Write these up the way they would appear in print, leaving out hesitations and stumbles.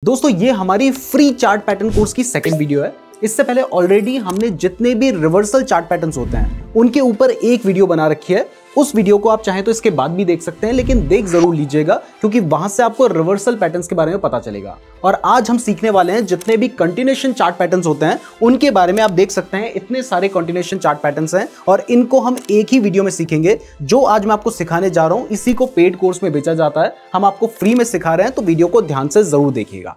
दोस्तों ये हमारी फ्री चार्ट पैटर्न कोर्स की सेकंड वीडियो है। इससे पहले ऑलरेडी हमने जितने भी रिवर्सल चार्ट पैटर्न्स होते हैं उनके ऊपर एक वीडियो बना रखी है। उस वीडियो को आप चाहें तो इसके बाद भी देख सकते हैं, लेकिन देख जरूर लीजिएगा क्योंकि वहां से आपको रिवर्सल पैटर्न्स के बारे में पता चलेगा। और आज हम सीखने वाले हैं जितने भी कंटिन्यूएशन चार्ट पैटर्न्स होते हैं उनके बारे में। आप देख सकते हैं इतने सारे कंटिन्यूएशन चार्ट पैटर्न्स हैं और इनको हम एक ही वीडियो में सीखेंगे। जो आज मैं आपको सिखाने जा रहा हूं इसी को पेड कोर्स में बेचा जाता है, हम आपको फ्री में सिखा रहे हैं, तो वीडियो को ध्यान से जरूर देखिएगा।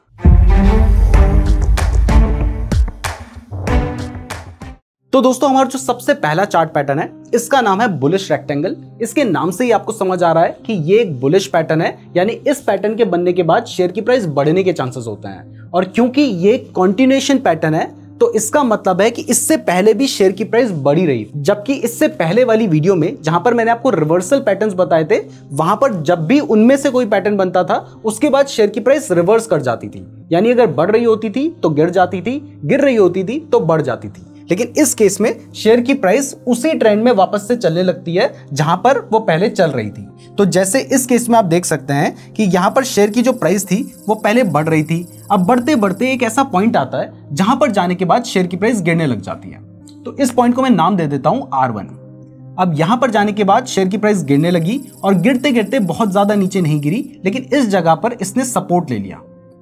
तो दोस्तों हमारा जो सबसे पहला चार्ट पैटर्न है इसका नाम है बुलिश रेक्टेंगल। इसके नाम से ही आपको समझ आ रहा है कि ये एक बुलिश पैटर्न है, यानी इस पैटर्न के बनने के बाद शेयर की प्राइस बढ़ने के चांसेस होते हैं। और क्योंकि ये कंटिन्यूएशन पैटर्न है तो इसका मतलब है कि इससे पहले भी शेयर की प्राइस बढ़ी रही, जबकि इससे पहले वाली वीडियो में जहां पर मैंने आपको रिवर्सल पैटर्न्स बताए थे वहां पर जब भी उनमें से कोई पैटर्न बनता था उसके बाद शेयर की प्राइस रिवर्स कर जाती थी, यानी अगर बढ़ रही होती थी तो गिर जाती थी, गिर रही होती थी तो बढ़ जाती थी। लेकिन इस केस में शेयर की प्राइस उसी ट्रेंड में वापस से चलने लगती है जहां पर वो पहले चल रही थी। तो जैसे इस केस में आप देख सकते हैं कि यहां पर शेयर की जो प्राइस थी वो पहले बढ़ रही थी, अब बढ़ते बढ़ते एक ऐसा पॉइंट आता है जहां पर जाने के बाद शेयर की प्राइस गिरने लग जाती है। तो इस पॉइंट को मैं नाम दे देता हूं R1। अब यहां पर जाने के बाद शेयर की प्राइस गिरने लगी और गिरते गिरते बहुत ज्यादा नीचे नहीं गिरी, लेकिन इस जगह पर इसने सपोर्ट ले लिया,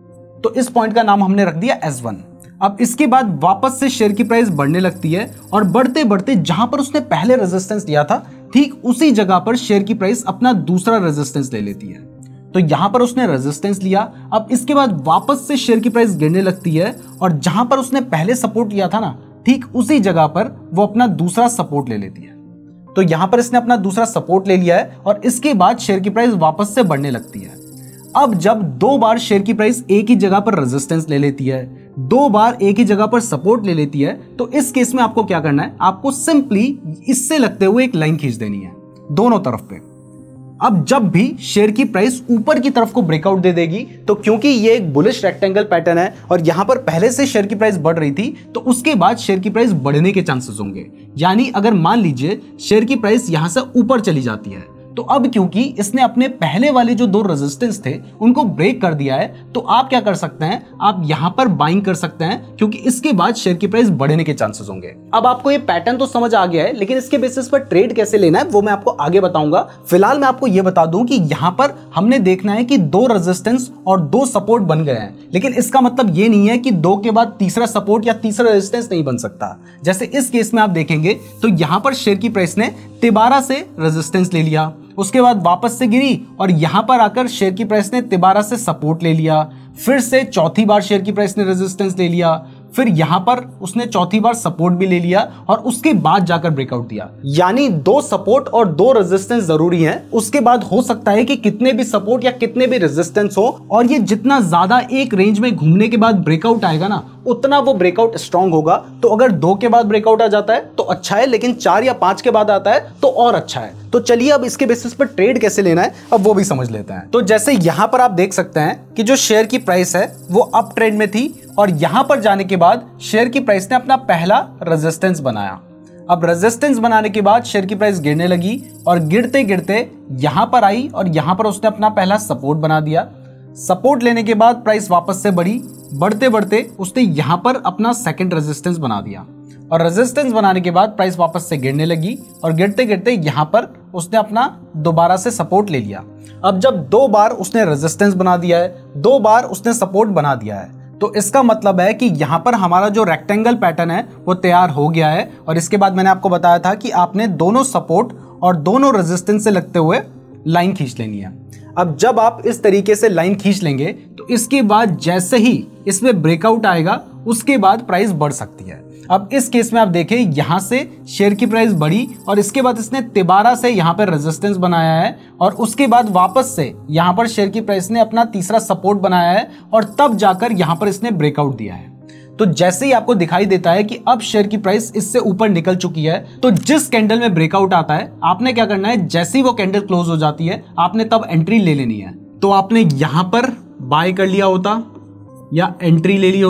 तो इस पॉइंट का नाम हमने रख दिया S1। अब इसके बाद वापस से शेयर की प्राइस बढ़ने लगती है और बढ़ते बढ़ते जहां पर उसने पहले रेजिस्टेंस लिया था ठीक उसी जगह पर शेयर की प्राइस अपना दूसरा रेजिस्टेंस ले लेती है। तो यहां पर उसने रेजिस्टेंस लिया, अब इसके बाद वापस से शेयर की प्राइस गिरने लगती है और जहां पर उसने पहले सपोर्ट लिया था ना ठीक उसी जगह पर वो अपना दूसरा सपोर्ट ले लेती है। तो यहां पर इसने अपना दूसरा सपोर्ट ले लिया है और इसके बाद शेयर की प्राइस वापस से बढ़ने लगती है। अब जब दो बार शेयर की प्राइस एक ही जगह पर रेजिस्टेंस ले लेती है, दो बार एक ही जगह पर सपोर्ट ले लेती है, तो इस केस में आपको क्या करना है, आपको सिंपली इससे लगते हुए एक लाइन खींच देनी है दोनों तरफ पे। अब जब भी शेयर की प्राइस ऊपर की तरफ को ब्रेकआउट दे देगी, तो क्योंकि ये एक बुलिश रेक्टेंगल पैटर्न है और यहां पर पहले से शेयर की प्राइस बढ़ रही थी, तो उसके बाद शेयर की प्राइस बढ़ने के चांसेस होंगे। यानी अगर मान लीजिए शेयर की प्राइस यहां से ऊपर चली जाती है, तो अब क्योंकि इसने अपने पहले वाले जो दो रेजिस्टेंस थे उनको ब्रेक कर दिया है, तो आप क्या कर सकते हैं, आप यहां पर बाइंग कर सकते हैं क्योंकि इसके बाद शेयर की प्राइस बढ़ने के चांसेस होंगे। अब आपको ये पैटर्न तो समझ आ गया है, लेकिन इसके बेसिस पर ट्रेड कैसे लेना है वो मैं आपको आगे बताऊंगा। फिलहाल मैं आपको ये बता दूं कि यहां पर हमने देखना है कि दो रेजिस्टेंस और दो सपोर्ट बन गए हैं, लेकिन इसका मतलब ये नहीं है कि दो के बाद तीसरा सपोर्ट या तीसरा रेजिस्टेंस नहीं बन सकता। जैसे इस केस में आप देखेंगे तो यहां पर शेयर की प्राइस ने तिबारा से रेजिस्टेंस ले लिया, उसके बाद वापस से गिरी और यहां पर आकर शेयर की प्राइस ने तिबारा से सपोर्ट ले लिया, फिर से चौथी बार शेयर की प्राइस ने रेजिस्टेंस ले लिया, फिर यहां पर उसने चौथी बार सपोर्ट भी ले लिया और उसके बाद जाकर ब्रेकआउट दिया। यानी दो सपोर्ट और दो रेजिस्टेंस जरूरी हैं। उसके बाद हो सकता है कि कितने भी सपोर्ट या कितने भी रेजिस्टेंस हो, और ये जितना ज्यादा एक रेंज में घूमने के बाद ब्रेकआउट आएगा ना उतना वो ब्रेकआउट स्ट्रांग होगा। तो अगर दो के बाद ब्रेकआउट आ जाता है तो अच्छा है, लेकिन 4 या 5 के बाद आता है तो और अच्छा है। तो चलिए अब इसके बेसिस पर ट्रेड कैसे लेना है अब वो भी समझ लेते हैं। तो जैसे यहां पर आप देख सकते हैं कि जो शेयर की प्राइस है वो अप ट्रेंड में थी और यहां पर जाने के बाद शेयर की प्राइस ने अपना पहला रेजिस्टेंस बनाया। अब रेजिस्टेंस बनाने के बाद शेयर की प्राइस गिरने लगी और गिरते गिरते यहां पर आई और यहां पर उसने अपना पहला सपोर्ट बना दिया। सपोर्ट लेने के बाद प्राइस वापस से बढ़ी, बढ़ते बढ़ते उसने यहां पर अपना सेकंड रेजिस्टेंस बना दिया और रेजिस्टेंस बनाने के बाद प्राइस वापस से गिरने लगी और गिरते गिरते यहां पर उसने अपना दोबारा से सपोर्ट ले लिया। अब जब दो बार उसने रेजिस्टेंस बना दिया है, दो बार उसने सपोर्ट बना दिया है, तो इसका मतलब है कि यहां पर हमारा जो रेक्टेंगल पैटर्न है वो तैयार हो गया है। और इसके बाद मैंने आपको बताया था कि आपने दोनों सपोर्ट और दोनों रेजिस्टेंस से लगते हुए लाइन खींच लेनी है। अब जब आप इस तरीके से लाइन खींच लेंगे तो इसके बाद जैसे ही इसमें ब्रेकआउट आएगा उसके बाद प्राइस बढ़ सकती है। अब इस केस में आप देखें यहां से शेयर की प्राइस बढ़ी और इसके बाद इसने तिबारा से यहां पर रेजिस्टेंस बनाया है और उसके बाद वापस से यहां पर शेयर की प्राइस ने अपना तीसरा सपोर्ट बनाया है और तब जाकर यहां पर इसने ब्रेकआउट दिया है। तो जैसे ही आपको दिखाई देता है कि अब शेयर की प्राइस इससे ऊपर निकल चुकी है, तो जिस कैंडल में ब्रेकआउट आता है आपने क्या करना है, जैसे ही वो कैंडल क्लोज हो जाती है आपने तब एंट्री ले लेनी है। तो आपने यहां पर बाय कर लिया होता या एंट्री ले ली होती,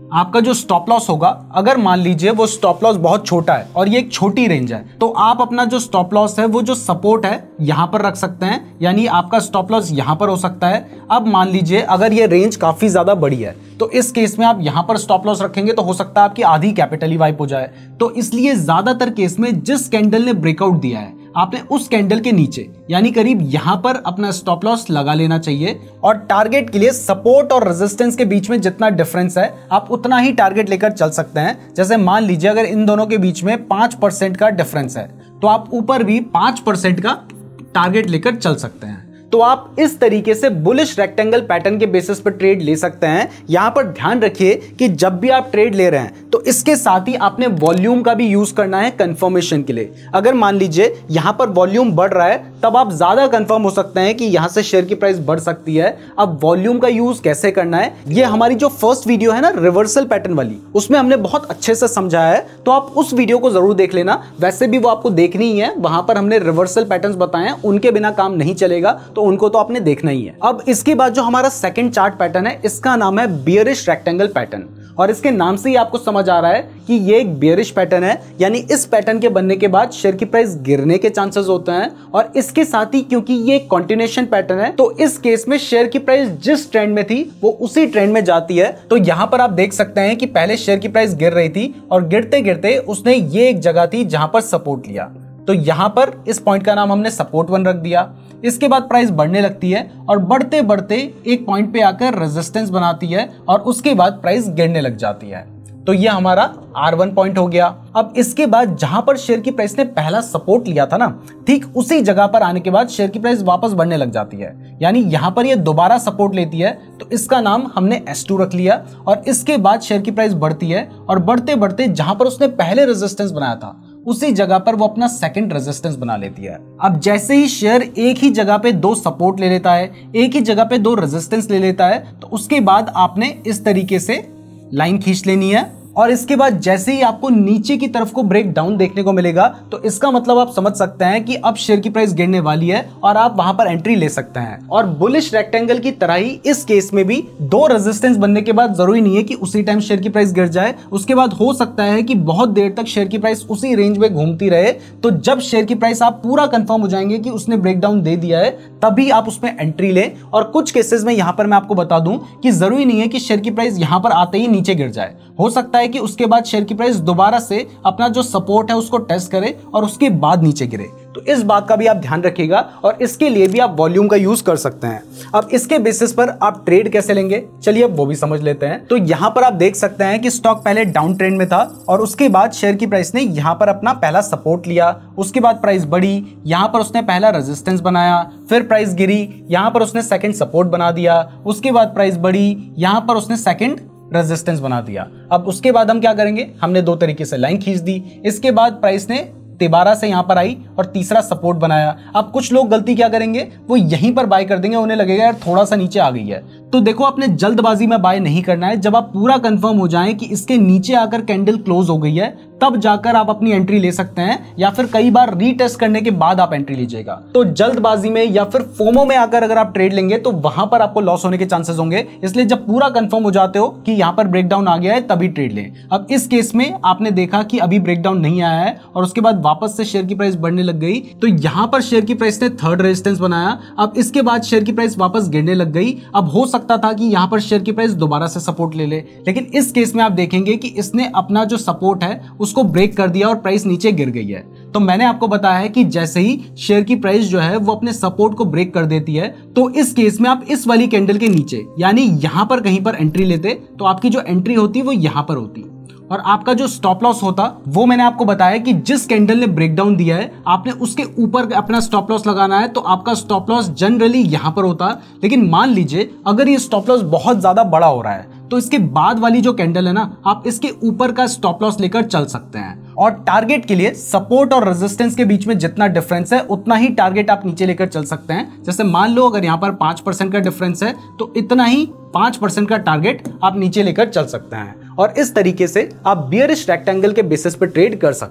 आपका जो स्टॉप लॉस होगा, अगर मान लीजिए वो स्टॉप लॉस बहुत छोटा है और ये एक छोटी रेंज है, तो आप अपना जो स्टॉप लॉस है वो जो सपोर्ट है यहां पर रख सकते हैं, यानी आपका स्टॉप लॉस यहां पर हो सकता है। अब मान लीजिए अगर ये रेंज काफी ज्यादा बड़ी है, तो इस केस में आप यहां पर स्टॉप लॉस रखेंगे तो हो सकता है आपकी आधी कैपिटल ही वाइप हो जाए। तो इसलिए ज्यादातर केस में जिस कैंडल ने ब्रेकआउट दिया है, आपने उस कैंडल के नीचे यानी करीब यहां पर अपना स्टॉप लॉस लगा लेना चाहिए। और टारगेट के लिए सपोर्ट और रेजिस्टेंस के बीच में जितना डिफरेंस है, आप उतना ही टारगेट लेकर चल सकते हैं। जैसे मान लीजिए अगर इन दोनों के बीच में 5% का डिफरेंस है, तो आप ऊपर भी 5% का टारगेट लेकर चल सकते हैं। तो आप इस तरीके से बुलिश रेक्टेंगल पैटर्न के बेसिस पर ट्रेड ले सकते हैं। यहां पर ध्यान रखिए कि जब भी आप ट्रेड ले रहे हैं तो इसके साथ ही आपने वॉल्यूम का भी यूज करना है कंफर्मेशन के लिए। अगर मान लीजिए यहां पर वॉल्यूम बढ़ रहा है, तब आप ज्यादा कंफर्म हो सकते हैं कि यहां से शेयर की प्राइस बढ़ सकती है। अब वॉल्यूम का यूज कैसे करना है, ये हमारी जो फर्स्ट वीडियो है ना रिवर्सल पैटर्न वाली, उसमें हमने बहुत अच्छे से समझाया है, तो आप उस वीडियो को जरूर देख लेना। वैसे भी वो आपको देखनी ही है, वहां पर हमने रिवर्सल पैटर्न्स बताए हैं, उनके बिना काम नहीं चलेगा, तो उनको तो आपने देखना ही है। अब इसके बाद जो हमारा सेकंड चार्ट पैटर्न है, इसका नाम है बियरिश रेक्टेंगल पैटर्न, और इसके नाम से ही आपको समझ आ रहा है कि ये एक बियरिश पैटर्न है, यानी इस पैटर्न के बनने के बाद शेयर की प्राइस गिरने के चांसेस होते हैं। और इसके साथ ही क्योंकि ये एक कंटिन्यूएशन पैटर्न है, तो इस केस में शेयर की प्राइस जिस ट्रेंड में थी वो उसी ट्रेंड में जाती है। तो यहां पर आप देख सकते हैं कि पहले शेयर की प्राइस गिर रही थी और गिरते गिरते उसने ये एक जगह थी जहां पर सपोर्ट लिया, तो यहां पर इस पॉइंट का नाम हमने सपोर्ट 1 रख दिया। इसके बाद प्राइस बढ़ने लगती है और बढ़ते बढ़ते एक पॉइंट पे आकर रेजिस्टेंस बनाती है और उसके बाद प्राइस गिरने लग जाती है। तो ये हमारा R1 पॉइंट हो गया। अब इसके बाद जहां पर शेयर की प्राइस ने पहला सपोर्ट लिया था ना, ठीक उसी जगह पर आने के बाद शेयर की प्राइस वापस बढ़ने लग जाती है, यानी यहां पर ये दोबारा सपोर्ट लेती है, तो इसका नाम हमने S2 रख लिया। और इसके बाद शेयर की प्राइस बढ़ती है और बढ़ते बढ़ते जहां पर उसने पहले रेजिस्टेंस बनाया था उसी जगह पर वो अपना सेकंड रेजिस्टेंस बना लेती है। अब जैसे ही शेयर एक ही जगह पे 2 सपोर्ट ले लेता है, एक ही जगह पे 2 रेजिस्टेंस ले लेता है, तो उसके बाद आपने इस तरीके से लाइन खींच लेनी है। और इसके बाद जैसे ही आपको नीचे की तरफ को ब्रेक डाउन देखने को मिलेगा, तो इसका मतलब आप समझ सकते हैं कि अब शेयर की प्राइस गिरने वाली है और आप वहां पर एंट्री ले सकते हैं। और बुलिश रेक्टेंगल की तरह ही इस केस में भी 2 रेजिस्टेंस बनने के बाद जरूरी नहीं है कि उसी टाइम शेयर की प्राइस गिर जाए। उसके बाद हो सकता है कि बहुत देर तक शेयर की प्राइस उसी रेंज में घूमती रहे। तो जब शेयर की प्राइस आप पूरा कंफर्म हो जाएंगे कि उसने ब्रेकडाउन दे दिया है, तभी आप उसमें एंट्री लें। और कुछ केसेस में यहां पर मैं आपको बता दूं कि जरूरी नहीं है कि शेयर की प्राइस यहां पर आते ही नीचे गिर जाए। हो सकता है कि उसके बाद शेयर की प्राइस दोबारा से अपना जो सपोर्ट है उसको टेस्ट करे और उसके बाद नीचे गिरे। तो इस बात का भी आप ध्यान रखिएगा और इसके लिए भी आप वॉल्यूम का यूज कर सकते हैं। अब इसके बेसिस पर आप ट्रेड कैसे लेंगे, चलिए अब वो भी समझ लेते हैं। तो यहां पर आप देख सकते हैं कि स्टॉक पहले डाउन ट्रेंड में था और उसके बाद शेयर की प्राइस ने यहां पर अपना पहला सपोर्ट लिया, उसके बाद प्राइस बढ़ी, यहां पर उसने पहला रेजिस्टेंस बनाया, फिर प्राइस गिरी, यहां पर उसने सेकंड सपोर्ट बना दिया, उसके बाद प्राइस बढ़ी, यहां पर उसने सेकंड रेजिस्टेंस बना दिया। अब उसके बाद हम क्या करेंगे, हमने 2 तरीके से लाइन खींच दी। इसके बाद प्राइस ने दोबारा से यहां पर आई और तीसरा सपोर्ट बनाया। अब कुछ लोग गलती क्या करेंगे, वो यहीं पर बाय कर देंगे, उन्हें लगेगा यार थोड़ा सा नीचे आ गई है। तो देखो, आपने जल्दबाजी में बाय नहीं करना है। जब आप पूरा कंफर्म हो जाएं कि इसके नीचे आकर कैंडल क्लोज हो गई है, तब जाकर आप अपनी एंट्री ले सकते हैं, या फिर कई बार रीटेस्ट करने के बाद आप एंट्री लीजिएगा। तो जल्दबाजी में या फिर फोमो में आकर अगर आप ट्रेड लेंगे तो वहां पर आपको लॉस होने के चांसेस होंगे। इसलिए जब पूरा कंफर्म हो जाते हो कि यहां पर ब्रेकडाउन आ गया है, तभी ट्रेड लें। अब इस केस में आपने देखा कि अभी ब्रेकडाउन नहीं आया है और उसके बाद वापस से शेयर की प्राइस बढ़ने लग गई, तो यहां पर शेयर की प्राइस ने थर्ड रेजिस्टेंस बनाया। अब इसके बाद शेयर की प्राइस वापस गिरने लग गई। अब हो सकता था कि यहां पर शेयर की प्राइस दोबारा से सपोर्ट ले ले, लेकिन इस केस में आप देखेंगे कि इसने अपना जो सपोर्ट है उसको ब्रेक कर दिया और प्राइस नीचे गिर गई है। तो मैंने आपको बताया है कि जैसे ही शेयर की प्राइस जो है वो अपने सपोर्ट को ब्रेक कर देती है, तो इस केस में आप इस वाली कैंडल के नीचे यानी यहां पर कहीं पर एंट्री लेते, तो आपकी जो एंट्री होती वो यहां पर होती और आपका जो स्टॉप लॉस होता वो मैंने आपको बताया कि जिस कैंडल ने ब्रेकडाउन दिया है आपने उसके ऊपर अपना स्टॉप लॉस लगाना है। तो आपका स्टॉप लॉस जनरली यहां पर होता। लेकिन मान लीजिए अगर ये स्टॉप लॉस बहुत ज्यादा बड़ा हो रहा है, तो इसके बाद वाली जो कैंडल है ना, आप इसके ऊपर का स्टॉप लॉस लेकर चल सकते हैं। और टारगेट के लिए सपोर्ट और रेजिस्टेंस के बीच में जितना डिफरेंस है उतना ही टारगेट आप नीचे लेकर चल सकते हैं। जैसे मान लो अगर यहाँ पर 5% का डिफरेंस है, तो इतना ही 5% का टारगेट आप नीचे लेकर चल सकते हैं। और इस तरीके से आप बियरिश रेक्टेंगल के बेसिस पे ट्रेड कर सकते हैं।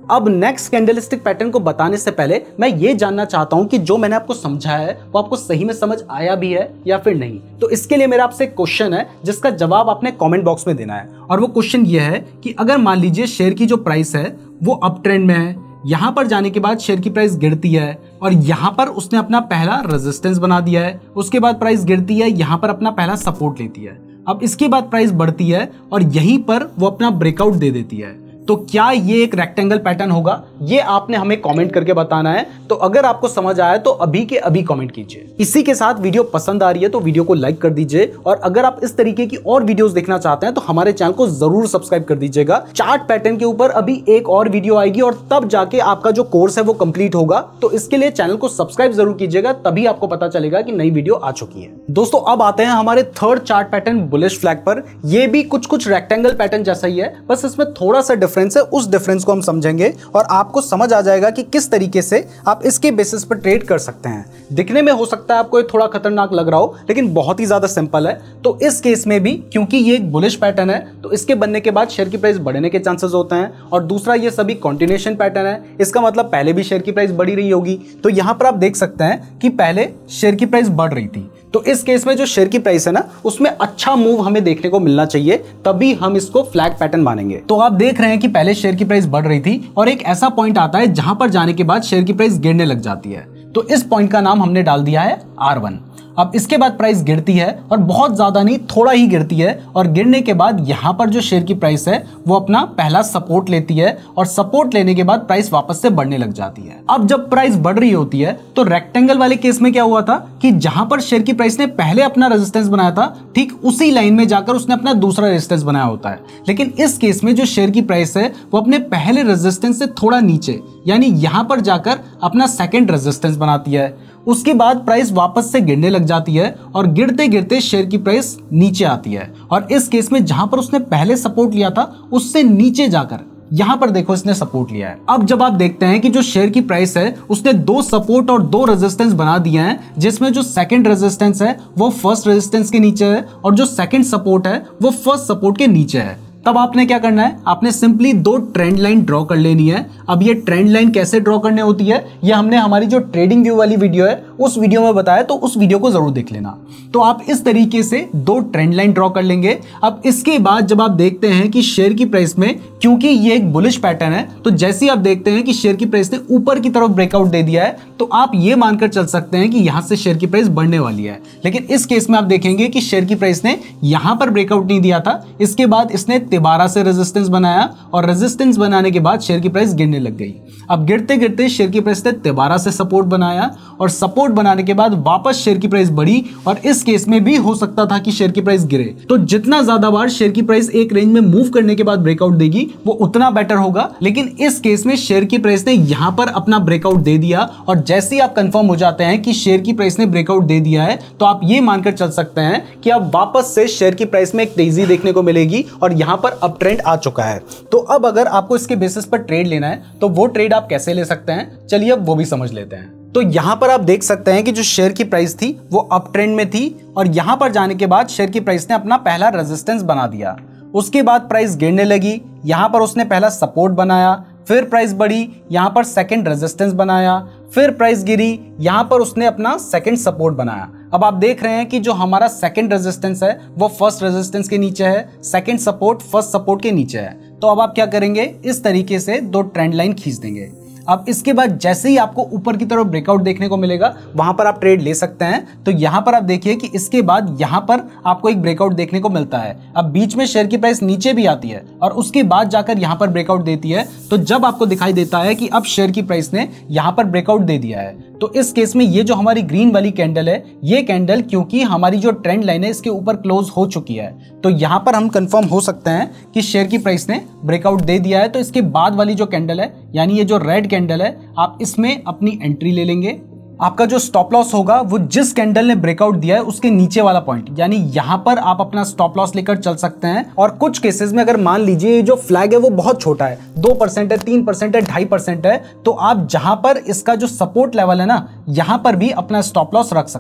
अब नेक्स्ट कैंडलस्टिक पैटर्न को बताने से पहले मैं ये जानना चाहता हूं कि जो मैंने आपको समझाया है वो आपको सही में समझ आया भी है या फिर नहीं। तो इसके लिए मेरा आपसे एक क्वेश्चन है जिसका जवाब आपने कमेंट बॉक्स में देना है, और वो क्वेश्चन ये है कि अगर मान लीजिए शेयर की जो प्राइस है वो अप ट्रेंड में है, यहां पर जाने के बाद शेयर की प्राइस गिरती है और यहां पर उसने अपना पहला रेजिस्टेंस बना दिया है, उसके बाद प्राइस गिरती है, यहां पर अपना पहला सपोर्ट लेती है, अब इसके बाद प्राइस बढ़ती है और यहीं पर वो अपना ब्रेकआउट दे देती है, तो क्या ये एक रेक्टेंगल पैटर्न होगा? ये आपने हमें कमेंट करके बताना है। तो अगर आपको समझ आया तो अभी के अभी कमेंट कीजिए। इसी के साथ वीडियो पसंद आ रही है तो वीडियो को लाइक कर दीजिए, और अगर आप इस तरीके की और वीडियोस देखना चाहते हैं तो हमारे चैनल को जरूर सब्सक्राइब कर दीजिएगा। चार्ट पैटर्न के ऊपर अभी एक और वीडियो आएगी और तब जाके आपका जो कोर्स है वो कंप्लीट होगा, तो इसके लिए चैनल को सब्सक्राइब जरूर कीजिएगा, तभी आपको पता चलेगा कि नई वीडियो आ चुकी है। दोस्तों अब आते हैं हमारे third chart pattern bullish flag पर। ये भी कुछ रेक्टेंगल पैटर्न जैसा ही है, बस इसमें थोड़ा सा डिफरेंस है, उस डिफरेंस को हम समझेंगे और आपको समझ आ जाएगा कि किस तरीके से आप इसके बेसिस पर ट्रेड कर सकते हैं। दिखने में हो सकता है आपको ये थोड़ा खतरनाक लग रहा हो, लेकिन बहुत ही ज्यादा सिंपल है। तो इस केस में भी क्योंकि ये एक बुलिश पैटर्न है तो इसके बनने के बाद शेयर की प्राइस बढ़ने के चांसेस होते हैं, और दूसरा ये सभी कंटिन्यूएशन पैटर्न है, इसका मतलब पहले भी शेयर की प्राइस बढ़ी रही होगी। तो यहां पर आप देख सकते हैं कि पहले शेयर की प्राइस बढ़ रही थी, तो इस केस में जो शेयर की प्राइस है ना उसमें अच्छा मूव हमें देखने को मिलना चाहिए, तभी हम इसको फ्लैग पैटर्न मानेंगे। तो आप देख रहे हैं कि पहले शेयर की प्राइस बढ़ रही थी और एक ऐसा पॉइंट आता है जहां पर जाने के बाद शेयर की प्राइस गिरने लग जाती है, तो इस पॉइंट का नाम हमने डाल दिया है R1। अब इसके बाद प्राइस गिरती है और बहुत ज्यादा नहीं, थोड़ा ही गिरती है, और गिरने के बाद यहां पर जो शेयर की प्राइस है वो अपना पहला सपोर्ट लेती है, और सपोर्ट लेने के बाद प्राइस वापस से बढ़ने लग जाती है। अब जब प्राइस बढ़ रही होती है तो रेक्टेंगल वाले केस में क्या हुआ था कि जहां पर शेयर की प्राइस ने पहले अपना रेजिस्टेंस बनाया था, ठीक उसी लाइन में जाकर उसने अपना दूसरा रेजिस्टेंस बनाया होता है। लेकिन इस केस में जो शेयर की प्राइस है वो अपने पहले रेजिस्टेंस से थोड़ा नीचे, यानी यहां पर जाकर अपना सेकंड रेजिस्टेंस बनाती है, उसके बाद प्राइस वापस से गिरने लग जाती है और गिरते गिरते शेयर की प्राइस नीचे आती है, और इस केस में जहां पर उसने पहले सपोर्ट लिया था उससे नीचे जाकर यहां पर देखो इसने सपोर्ट लिया है। अब जब आप देखते हैं कि जो शेयर की प्राइस है उसने दो सपोर्ट और दो रेजिस्टेंस बना दिए हैं, जिसमें जो सेकंड रेजिस्टेंस है वो फर्स्ट रेजिस्टेंस के नीचे है और जो सेकंड सपोर्ट है वो फर्स्ट सपोर्ट के नीचे है, तब आपने क्या करना है, आपने सिंपली दो ट्रेंड लाइन ड्रॉ कर लेनी है। अब ये ट्रेंड लाइन कैसे ड्रॉ करने होती है ये हमने हमारी जो ट्रेडिंग व्यू वाली वीडियो है उस वीडियो में बताया, तो उस वीडियो को जरूर देख लेना। तो आप इस तरीके से दो ट्रेंड लाइन ड्रॉ कर लेंगे। अब इसके बाद जब आप देखते हैं कि शेयर की प्राइस में, क्योंकि ये एक बुलिश पैटर्न है, तो जैसे ही आप देखते हैं कि शेयर की प्राइस ने ऊपर की तरफ ब्रेकआउट दे दिया है, तो आप ये मानकर चल सकते हैं कि यहां से शेयर की प्राइस बढ़ने वाली है। लेकिन इस केस में आप देखेंगे कि शेयर की प्राइस ने यहां पर ब्रेकआउट नहीं दिया था, इसके बाद इसने तिबारा से रेजिस्टेंस बनाया और रेजिस्टेंस बनाने के बाद शेयर की प्राइस गिरने लग गई। अब गिरते गिरते शेयर की प्राइस ने तिबारा से सपोर्ट बनाया और सपोर्ट बनाने के बाद वापस शेयर की प्राइस बढ़ी, और इस केस में भी हो सकता था कि शेयर की प्राइस गिरे। तो जितना ज्यादा बार शेयर की प्राइस एक रेंज में मूव करने के बाद ब्रेकआउट देगी वो उतना बेटर होगा। लेकिन इस केस में शेयर की प्राइस ने यहां पर अपना ब्रेकआउट दे दिया, और जैसे ही आप कंफर्म हो जाते हैं कि शेयर की प्राइस ने ब्रेकआउट दे दिया है, तो आप ये मानकर चल सकते हैं कि अब वापस से शेयर की प्राइस में एक तेजी देखने को मिलेगी और यहां पर अप ट्रेंड आ चुका है। तो अब अगर आपको इसके बेसिस पर ट्रेड लेना है तो वो ट्रेड आप कैसे ले सकते हैं, चलिए अब वो भी समझ लेते हैं। तो यहां पर आप देख सकते हैं कि जो शेयर की प्राइस थी वो अप ट्रेंड में थी, और यहां पर जाने के बाद शेयर की प्राइस ने अपना पहला रेजिस्टेंस बना दिया, उसके बाद प्राइस गिरने लगी, यहां पर उसने पहला सपोर्ट बनाया, फिर प्राइस बढ़ी, यहां पर सेकंड रेजिस्टेंस बनाया, फिर प्राइस गिरी, यहां पर उसने अपना सेकंड सपोर्ट बनाया। अब आप देख रहे हैं कि जो हमारा सेकंड रेजिस्टेंस है वो फर्स्ट रेजिस्टेंस के नीचे है, सेकंड सपोर्ट फर्स्ट सपोर्ट के नीचे है। तो अब आप क्या करेंगे, इस तरीके से दो ट्रेंड लाइन खींच देंगे। अब इसके बाद जैसे ही आपको ऊपर की तरफ ब्रेकआउट देखने को मिलेगा वहां पर आप ट्रेड ले सकते हैं। तो यहां पर आप देखिए कि इसके बाद यहां पर आपको एक ब्रेकआउट देखने को मिलता है। अब बीच में शेयर की प्राइस नीचे भी आती है और उसके बाद जाकर यहां पर ब्रेकआउट देती है। तो जब आपको दिखाई देता है कि अब शेयर की प्राइस ने यहां पर ब्रेकआउट दे दिया है, तो इस केस में ये जो हमारी ग्रीन वाली कैंडल है, ये कैंडल क्योंकि हमारी जो ट्रेंड लाइन है इसके ऊपर क्लोज हो चुकी है, तो यहां पर हम कंफर्म हो सकते हैं कि शेयर की प्राइस ने ब्रेकआउट दे दिया है। तो इसके बाद वाली जो कैंडल है, यानी ये जो रेड कैंडल है, आप इसमें अपनी एंट्री ले लेंगे। आपका जो स्टॉप लॉस होगा वो जिस कैंडल ने ब्रेकआउट दिया है उसके नीचे वाला पॉइंट, यानी यहां पर आप अपना स्टॉप लॉस लेकर चल सकते हैं। और कुछ केसेस में अगर मान लीजिए जो फ्लैग है वो बहुत छोटा है, 2% है, 3% है, 2.5% है, तो आप जहां पर इसका जो सपोर्ट लेवल है ना, यहां पर भी अपना स्टॉप लॉस रख सकते हैं।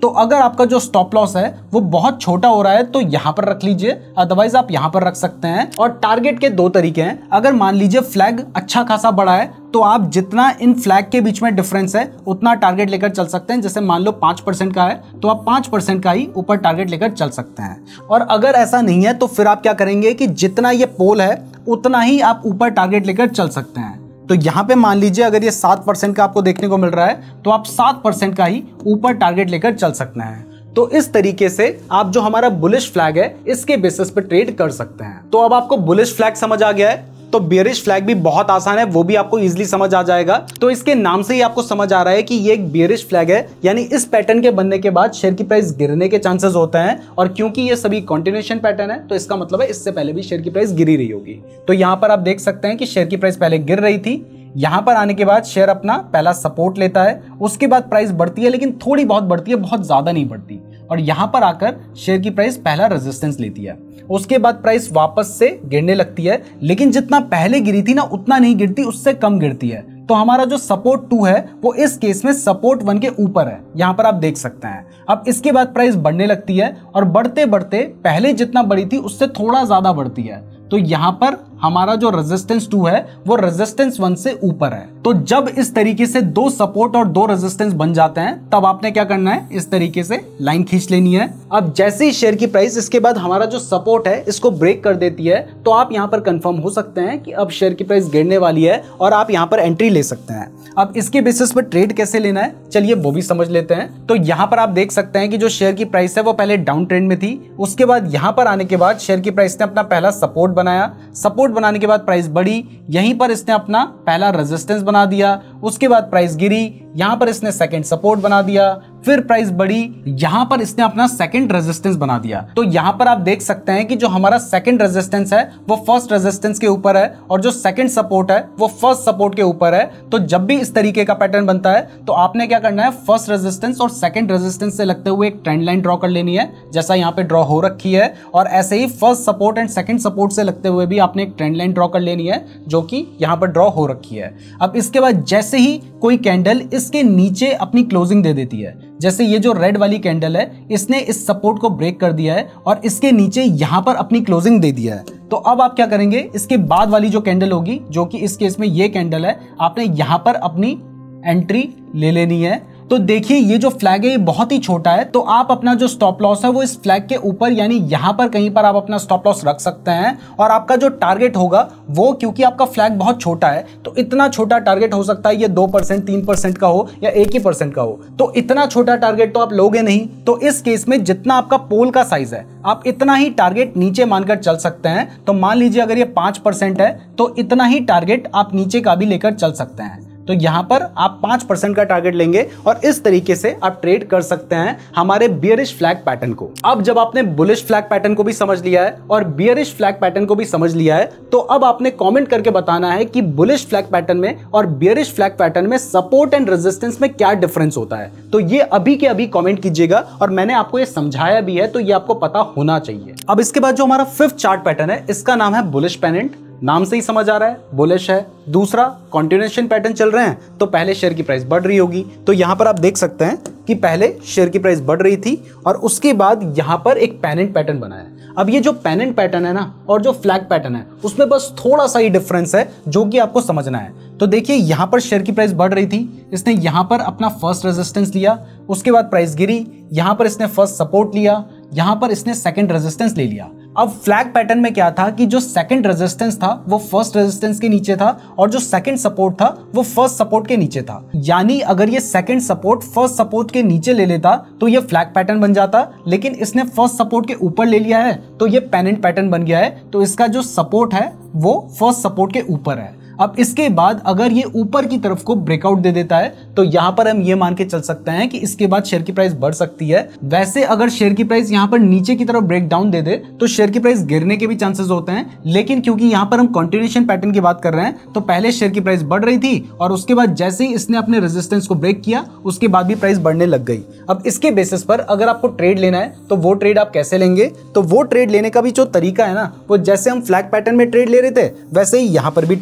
तो अगर आपका जो स्टॉप लॉस है वो बहुत छोटा हो रहा है तो यहां पर रख लीजिए, अदरवाइज आप यहां पर रख सकते हैं। और टारगेट के दो तरीके हैं। अगर मान लीजिए फ्लैग अच्छा खासा बड़ा है तो आप जितना इन फ्लैग के बीच में डिफरेंस है उतना टारगेट लेकर चल सकते हैं। जैसे मान लो 5% का है तो आप 5% का ही ऊपर टारगेट लेकर चल सकते हैं। और अगर ऐसा नहीं है तो फिर आप क्या करेंगे कि जितना ये पोल है उतना ही आप ऊपर टारगेट लेकर चल सकते हैं। तो यहां पे मान लीजिए अगर ये 7% का आपको देखने को मिल रहा है तो आप 7% का ही ऊपर टारगेट लेकर चल सकते हैं। तो इस तरीके से आप जो हमारा बुलिश फ्लैग है इसके बेसिस पे ट्रेड कर सकते हैं। तो अब आपको बुलिश फ्लैग समझ आ गया है, तो बेयरिश फ्लैग भी बहुत आसान है, वो भी आपको इजीली समझ आ जाएगा। तो इसके नाम से ही आपको समझ आ रहा है कि ये एक बेयरिश फ्लैग है, यानी इस पैटर्न के बनने के बाद शेयर की प्राइस गिरने के चांसेस होते हैं। और क्योंकि ये सभी कंटिन्यूएशन पैटर्न है तो इसका मतलब है इससे पहले भी शेयर की प्राइस गिरी रही होगी। तो यहां पर आप देख सकते हैं कि शेयर की प्राइस पहले गिर रही थी, यहां पर आने के बाद शेयर अपना पहला सपोर्ट लेता है, उसके बाद प्राइस बढ़ती है लेकिन थोड़ी बहुत बढ़ती है, बहुत ज्यादा नहीं बढ़ती। और यहां पर आकर शेयर की प्राइस पहला रेजिस्टेंस लेती है, उसके बाद प्राइस वापस से गिरने लगती है, लेकिन जितना पहले गिरी थी ना उतना नहीं गिरती, उससे कम गिरती है। तो हमारा जो सपोर्ट 2 है वो इस केस में सपोर्ट 1 के ऊपर है, यहां पर आप देख सकते हैं। अब इसके बाद प्राइस बढ़ने लगती है और बढ़ते बढ़ते पहले जितना बढ़ी थी उससे थोड़ा ज्यादा बढ़ती है। तो यहां पर हमारा जो रेजिस्टेंस 2 है वो रेजिस्टेंस 1 से ऊपर है। तो जब इस तरीके से 2 सपोर्ट और 2 रेजिस्टेंस बन जाते हैं तब आपने क्या करना है, इस तरीके से लाइन खींच लेनी है। अब जैसे ही शेयर की प्राइस इसके बाद हमारा जो सपोर्ट है इसको ब्रेक कर देती है तो आप यहां पर कंफर्म हो सकते हैं कि अब शेयर की प्राइस गिरने वाली है और आप यहां पर एंट्री ले सकते हैं। अब इसके बेसिस पर ट्रेड कैसे लेना है चलिए वो भी समझ लेते हैं। तो यहां पर आप देख सकते हैं कि जो शेयर की प्राइस है वो पहले डाउन ट्रेंड में थी, उसके बाद यहां पर आने के बाद शेयर की प्राइस ने अपना पहला सपोर्ट बनाया, सपोर्ट बनाने के बाद प्राइस बढ़ी, यहीं पर इसने अपना पहला रेजिस्टेंस बना दिया, उसके बाद प्राइस गिरी, यहां पर इसने सेकंड सपोर्ट बना दिया, फिर प्राइस बढ़ी, यहां पर इसने अपना सेकंड रेजिस्टेंस बना दिया। तो यहां पर आप देख सकते हैं कि जो हमारा सेकंड रेजिस्टेंस है वो फर्स्ट रेजिस्टेंस के ऊपर है और जो सेकंड सपोर्ट है वो फर्स्ट सपोर्ट के ऊपर है। तो जब भी इस तरीके का पैटर्न बनता है तो आपने क्या करना है, फर्स्ट रेजिस्टेंस और सेकंड रेजिस्टेंस से लगते हुए एक ट्रेंड लाइन ड्रॉ कर लेनी है, जैसा यहां पे ड्रॉ हो रखी है। और ऐसे ही first support and second support से लगते हुए भी आपने एक ट्रेंड लाइन ड्रॉ कर लेनी है जो कि यहां पर ड्रॉ हो रखी है। अब इसके बाद जैसे ही कोई कैंडल इसके नीचे अपनी क्लोजिंग दे देती है, जैसे ये जो रेड वाली कैंडल है इसने इस सपोर्ट को ब्रेक कर दिया है और इसके नीचे यहां पर अपनी क्लोजिंग दे दिया है, तो अब आप क्या करेंगे, इसके बाद वाली जो कैंडल होगी जो कि इस केस में ये कैंडल है, आपने यहां पर अपनी एंट्री ले लेनी है। तो देखिए ये जो फ्लैग है ये बहुत ही छोटा है, तो आप अपना जो स्टॉप लॉस है वो इस फ्लैग के ऊपर यानी यहां पर कहीं पर आप अपना स्टॉप लॉस रख सकते हैं। और आपका जो टारगेट होगा वो, क्योंकि आपका फ्लैग बहुत छोटा है तो इतना छोटा टारगेट हो सकता है ये 2% 3% का हो या 1% का हो, तो इतना छोटा टारगेट तो आप लोगे नहीं। तो इस केस में जितना आपका पोल का साइज है आप इतना ही टारगेट नीचे मानकर चल सकते हैं। तो मान लीजिए अगर ये 5% है तो इतना ही टारगेट आप नीचे का भी लेकर चल सकते हैं। तो यहां पर आप 5% का टारगेट लेंगे और इस तरीके से आप ट्रेड कर सकते हैं हमारे बियरिश फ्लैग पैटर्न को। अब जब आपने बुलिश फ्लैग पैटर्न को भी समझ लिया है और बियरिश फ्लैग पैटर्न को भी समझ लिया है तो अब आपने कमेंट करके बताना है कि बुलिश फ्लैग पैटर्न में और बियरिश फ्लैग पैटर्न में सपोर्ट एंड रेजिस्टेंस में क्या डिफरेंस होता है। तो ये अभी के अभी कमेंट कीजिएगा और मैंने आपको ये समझाया भी है तो ये आपको पता होना चाहिए। अब इसके बाद जो हमारा 5th चार्ट पैटर्न है इसका नाम है बुलिश पेनेंट। नाम से ही समझ आ रहा है बुलिश है। दूसरा, कंटिन्यूएशन पैटर्न चल रहे हैं तो पहले शेयर की प्राइस बढ़ रही होगी। तो यहां पर आप देख सकते हैं कि पहले शेयर की प्राइस बढ़ रही थी और उसके बाद यहां पर एक पेनेंट पैटर्न बना है। अब ये जो पेनेंट पैटर्न है ना और जो फ्लैग पैटर्न है उसमें बस थोड़ा सा ही डिफरेंस है जो कि आपको समझना है। तो देखिए यहां पर शेयर की प्राइस बढ़ रही थी, इसने यहां पर अपना फर्स्ट रेजिस्टेंस लिया, उसके बाद प्राइस गिरी, यहां पर इसने फर्स्ट सपोर्ट लिया, यहां पर इसने सेकंड रेजिस्टेंस ले लिया। अब फ्लैग पैटर्न में क्या था कि जो सेकंड रेजिस्टेंस था वो फर्स्ट रेजिस्टेंस के नीचे था और जो सेकंड सपोर्ट था वो फर्स्ट सपोर्ट के नीचे था। यानी अगर ये सेकंड सपोर्ट फर्स्ट सपोर्ट के नीचे ले लेता तो ये फ्लैग पैटर्न बन जाता, लेकिन इसने फर्स्ट सपोर्ट के ऊपर ले लिया है तो ये पेनेंट पैटर्न बन गया है। तो इसका जो सपोर्ट है वो फर्स्ट सपोर्ट के ऊपर है। अब इसके बाद अगर ये ऊपर की तरफ को ब्रेकआउट दे देता है तो यहां पर हम ये मान के चल सकते हैं कि इसके बाद शेयर की प्राइस बढ़ सकती है। वैसे अगर शेयर की प्राइस यहां पर नीचे की तरफ ब्रेक डाउन दे दे तो शेयर की प्राइस गिरने के भी चांसेस होते हैं, लेकिन क्योंकि यहां पर हम कंटिन्यूएशन पैटर्न की बात कर रहे हैं तो पहले शेयर की प्राइस बढ़ रही थी और उसके बाद जैसे ही इसने अपने रेजिस्टेंस को ब्रेक किया उसके बाद भी प्राइस बढ़ने लग गई। अब इसके बेसिस पर अगर आपको ट्रेड लेना है तो वो ट्रेड आप कैसे लेंगे, तो वो ट्रेड लेने का भी जो तरीका है ना वो जैसे हम फ्लैग पैटर्न में ट्रेड ले रहे थे वैसे ही यहां पर भी ट्रेड ले लेंगे।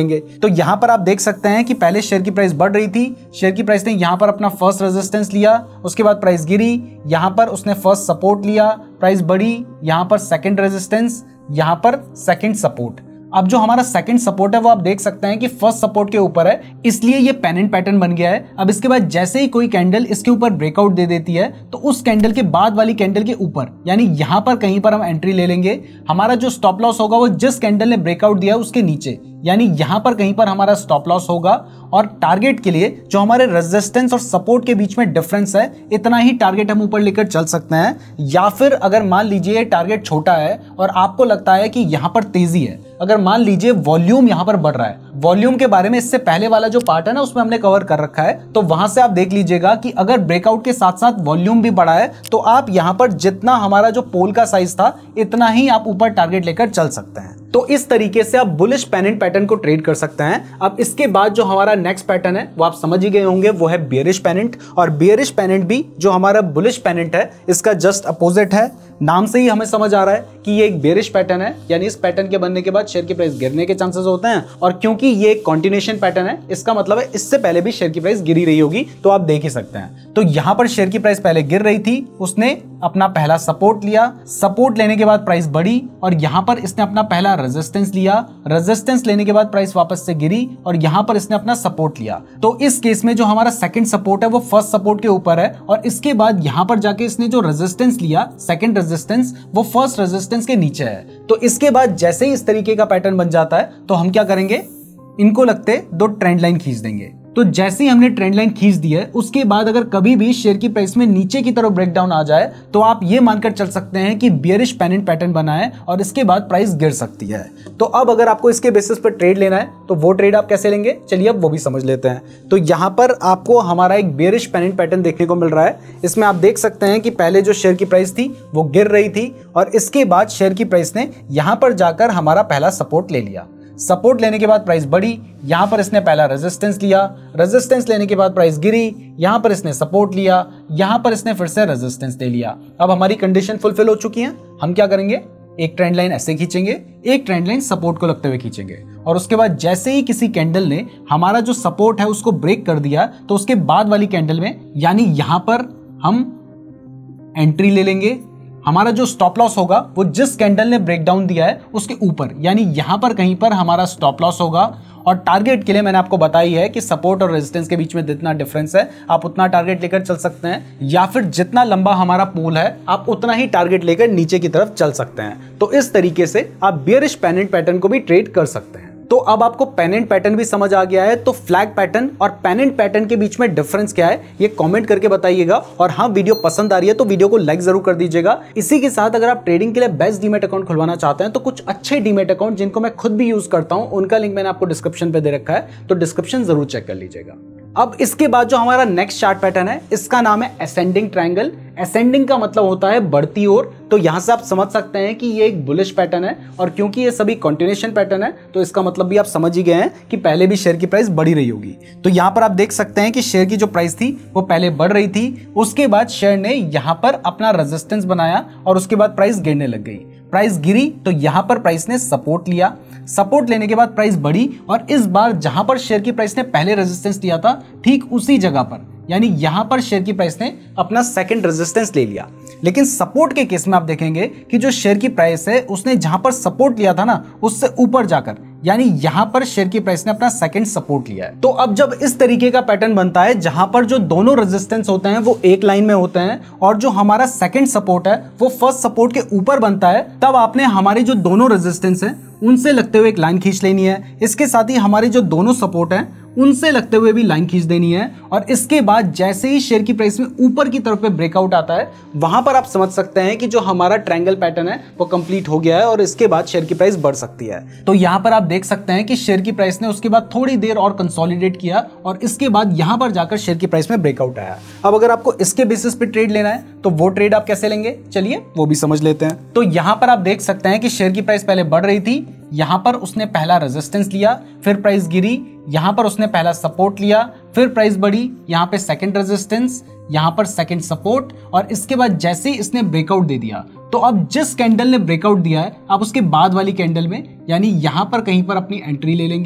लेंगे। तो यहाँ पर आप देख सकते हैं कि पहले शेयर की प्राइस बढ़ रही थी, शेयर की प्राइस ने यहाँ पर अपना फर्स्ट रेजिस्टेंस लिया, उसके बाद प्राइस गिरी, यहाँ पर उसने फर्स्ट सपोर्ट लिया, प्राइस बढ़ी, यहाँ पर सेकंड रेजिस्टेंस, यहाँ पर सेकंड सपोर्ट। अब जो हमारा सेकंड सपोर्ट है वो आप देख सकते हैं कि फर्स्ट सपोर्ट के ऊपर है, इसलिए ये पेनेंट पैटर्न बन गया है। अब इसके बाद जैसे ही कोई कैंडल इसके ऊपर ब्रेकआउट दे देती है तो उस कैंडल के बाद वाली कैंडल के ऊपर यानी यहाँ पर कहीं पर हम एंट्री ले लेंगे। हमारा जो स्टॉप लॉस होगा वो जिस कैंडल ने ब्रेकआउट दिया उसके नीचे, यानी यहां पर कहीं पर हमारा स्टॉप लॉस होगा। और टारगेट के लिए जो हमारे रेजिस्टेंस और सपोर्ट के बीच में डिफरेंस है, इतना ही टारगेट हम ऊपर लेकर चल सकते हैं। या फिर अगर मान लीजिए टारगेट छोटा है और आपको लगता है कि यहां पर तेजी है, अगर मान लीजिए वॉल्यूम यहां पर बढ़ रहा है, वॉल्यूम के बारे में इससे पहले वाला जो पार्ट है ना उसमें हमने कवर कर रखा है, तो वहां से आप देख लीजिएगा कि अगर ब्रेकआउट के साथ साथ वॉल्यूम भी बढ़ा है तो आप यहां पर जितना हमारा जो पोल का साइज था इतना ही आप ऊपर टारगेट लेकर चल सकते हैं। तो इस तरीके से आप बुलिश पेनेंट पैटर्न को ट्रेड कर सकते हैं। अब इसके बाद जो हमारा नेक्स्ट पैटर्न है वो आप समझ ही गए होंगे, वो है बियरिश पेनेंट। और बियरिश पेनेंट भी जो हमारा बुलिश पेनेंट है इसका जस्ट अपोजिट है। नाम से ही हमें समझ आ रहा है कि ये एक बेरिश पैटर्न है, यानी इस पैटर्न के बनने के बाद शेयर की प्राइस गिरने के चांसेस होते हैं। और क्योंकि ये एक कंटिन्यूएशन पैटर्न है, इसका मतलब है इससे पहले भी शेयर की प्राइस गिरी रही होगी, तो आप देख ही सकते हैं। तो यहां पर शेयर की प्राइस पहले गिर रही थी, उसने अपना पहला सपोर्ट लिया, सपोर्ट लेने के बाद प्राइस बढ़ी और यहां पर इसने अपना पहला रेजिस्टेंस लिया, रेजिस्टेंस लेने के बाद प्राइस वापस से गिरी और यहां पर इसने अपना सपोर्ट लिया। तो इस केस में जो हमारा सेकंड सपोर्ट है वो फर्स्ट सपोर्ट के ऊपर है और इसके बाद यहां पर जाके इसने जो रेजिस्टेंस लिया, सेकंड रेजिस्टेंस, वो फर्स्ट रेजिस्टेंस के नीचे है। तो इसके बाद जैसे ही इस तरीके का पैटर्न बन जाता है तो हम क्या करेंगे, इनको लगते दो ट्रेंड लाइन खींच देंगे। तो जैसे ही हमने ट्रेंड लाइन खींच दी है, उसके बाद अगर कभी भी शेयर की प्राइस में नीचे की तरफ ब्रेकडाउन आ जाए तो आप ये मानकर चल सकते हैं कि बियरिश पेनेंट पैटर्न बना है और इसके बाद प्राइस गिर सकती है। तो अब अगर आपको इसके बेसिस पर ट्रेड लेना है तो वो ट्रेड आप कैसे लेंगे, चलिए अब वो भी समझ लेते हैं। तो यहां पर आपको हमारा एक बियरिश पेनेंट पैटर्न देखने को मिल रहा है। इसमें आप देख सकते हैं कि पहले जो शेयर की प्राइस थी वो गिर रही थी और इसके बाद शेयर की प्राइस ने यहां पर जाकर हमारा पहला सपोर्ट ले लिया। सपोर्ट लेने के बाद प्राइस बढ़ी, यहां पर इसने पहला रेजिस्टेंस लिया, रेजिस्टेंस लेने के बाद प्राइस गिरी, यहां पर इसने सपोर्ट लिया, यहां पर इसने फिर से रेजिस्टेंस ले लिया। अब हमारी कंडीशन फुलफिल हो चुकी है। हम क्या करेंगे, एक ट्रेंड लाइन ऐसे खींचेंगे, एक ट्रेंड लाइन सपोर्ट को लगते हुए खींचेंगे और उसके बाद जैसे ही किसी कैंडल ने हमारा जो सपोर्ट है उसको ब्रेक कर दिया तो उसके बाद वाली कैंडल में, यानी यहां पर हम एंट्री ले लेंगे। हमारा जो स्टॉप लॉस होगा वो जिस कैंडल ने ब्रेकडाउन दिया है उसके ऊपर, यानी यहां पर कहीं पर हमारा स्टॉप लॉस होगा। और टारगेट के लिए मैंने आपको बताई है कि सपोर्ट और रेजिस्टेंस के बीच में जितना डिफरेंस है आप उतना टारगेट लेकर चल सकते हैं, या फिर जितना लंबा हमारा पोल है आप उतना ही टारगेट लेकर नीचे की तरफ चल सकते हैं। तो इस तरीके से आप बियरिश पेनेंट पैटर्न को भी ट्रेड कर सकते हैं। तो अब आपको पेनेंट पैटर्न भी समझ आ गया है, तो फ्लैग पैटर्न और पेनेंट पैटर्न के बीच में डिफरेंस क्या है ये कमेंट करके बताइएगा। और हाँ, वीडियो पसंद आ रही है तो वीडियो को लाइक जरूर कर दीजिएगा। इसी के साथ अगर आप ट्रेडिंग के लिए बेस्ट डीमैट अकाउंट खुलवाना चाहते हैं तो कुछ अच्छे डीमैट अकाउंट जिनको मैं खुद भी यूज करता हूं, उनका लिंक मैंने आपको डिस्क्रिप्शन पे दे रखा है, तो डिस्क्रिप्शन जरूर चेक कर लीजिएगा। अब इसके बाद जो हमारा नेक्स्ट चार्ट पैटर्न है इसका नाम है असेंडिंग ट्रायंगल। असेंडिंग का मतलब होता है बढ़ती ओर, तो यहां से आप समझ सकते हैं कि ये एक बुलिश पैटर्न है और क्योंकि ये सभी कंटिन्यूएशन पैटर्न है तो इसका मतलब भी आप समझ ही गए हैं कि पहले भी शेयर की प्राइस बढ़ी रही होगी। तो यहां पर आप देख सकते हैं कि शेयर की जो प्राइस थी वो पहले बढ़ रही थी, उसके बाद शेयर ने यहां पर अपना रेजिस्टेंस बनाया और उसके बाद प्राइस गिरने लग गई। प्राइस गिरी तो यहां पर प्राइस ने सपोर्ट लिया, सपोर्ट लेने के बाद प्राइस बढ़ी और इस बार जहां पर शेयर की प्राइस ने पहले रेजिस्टेंस लिया था ठीक उसी जगह पर, यानी यहां पर शेयर की प्राइस ने अपना सेकंड रेजिस्टेंस ले लिया। लेकिन सपोर्ट के केस में आप देखेंगे कि जो शेयर की प्राइस है उसने जहां पर सपोर्ट लिया था ना उससे ऊपर जाकर, यानी यहां पर शेयर की प्राइस ने अपना सेकंड सपोर्ट लिया है। तो अब जब इस तरीके का पैटर्न बनता है जहां पर जो दोनों रेजिस्टेंस होते हैं वो एक लाइन में होते हैं और जो हमारा सेकंड सपोर्ट है वो फर्स्ट सपोर्ट के ऊपर बनता है, तब आपने हमारे जो दोनों रेजिस्टेंस है उनसे लगते हुए एक लाइन खींच लेनी है। इसके साथ ही हमारे जो दोनों सपोर्ट है उनसे लगते हुए भी लाइन खींच देनी है और इसके बाद जैसे ही शेयर की प्राइस में ऊपर की तरफ पे ब्रेकआउट आता है वहां पर आप समझ सकते हैं कि जो हमारा ट्रायंगल पैटर्न है वो कंप्लीट हो गया है और इसके बाद शेयर की प्राइस बढ़ सकती है। तो यहां पर आप देख सकते हैं कि शेयर की प्राइस ने उसके बाद थोड़ी देर और कंसोलिडेट किया और इसके बाद यहां पर जाकर शेयर की प्राइस में ब्रेकआउट आया। अब अगर आपको इसके बेसिस पे ट्रेड लेना है तो वो ट्रेड आप कैसे लेंगे, चलिए वो भी समझ लेते हैं। तो यहां पर आप देख सकते हैं कि शेयर की प्राइस पहले बढ़ रही थी, यहां पर उसने पहला रेजिस्टेंस लिया, फिर प्राइस गिरी, यहां पर उसने पहला सपोर्ट लिया, फिर प्राइस बढ़ी, यहां पे सेकंड रेजिस्टेंस, यहां पर सेकंड सपोर्ट और इसके बाद जैसे ही इसने ब्रेकआउट दे दिया तो अब जिस कैंडल ने ब्रेकआउट दिया है आप उसके बाद वाली कैंडल में, यानी यहां पर कहीं पर अपनी एंट्री ले लेंगे।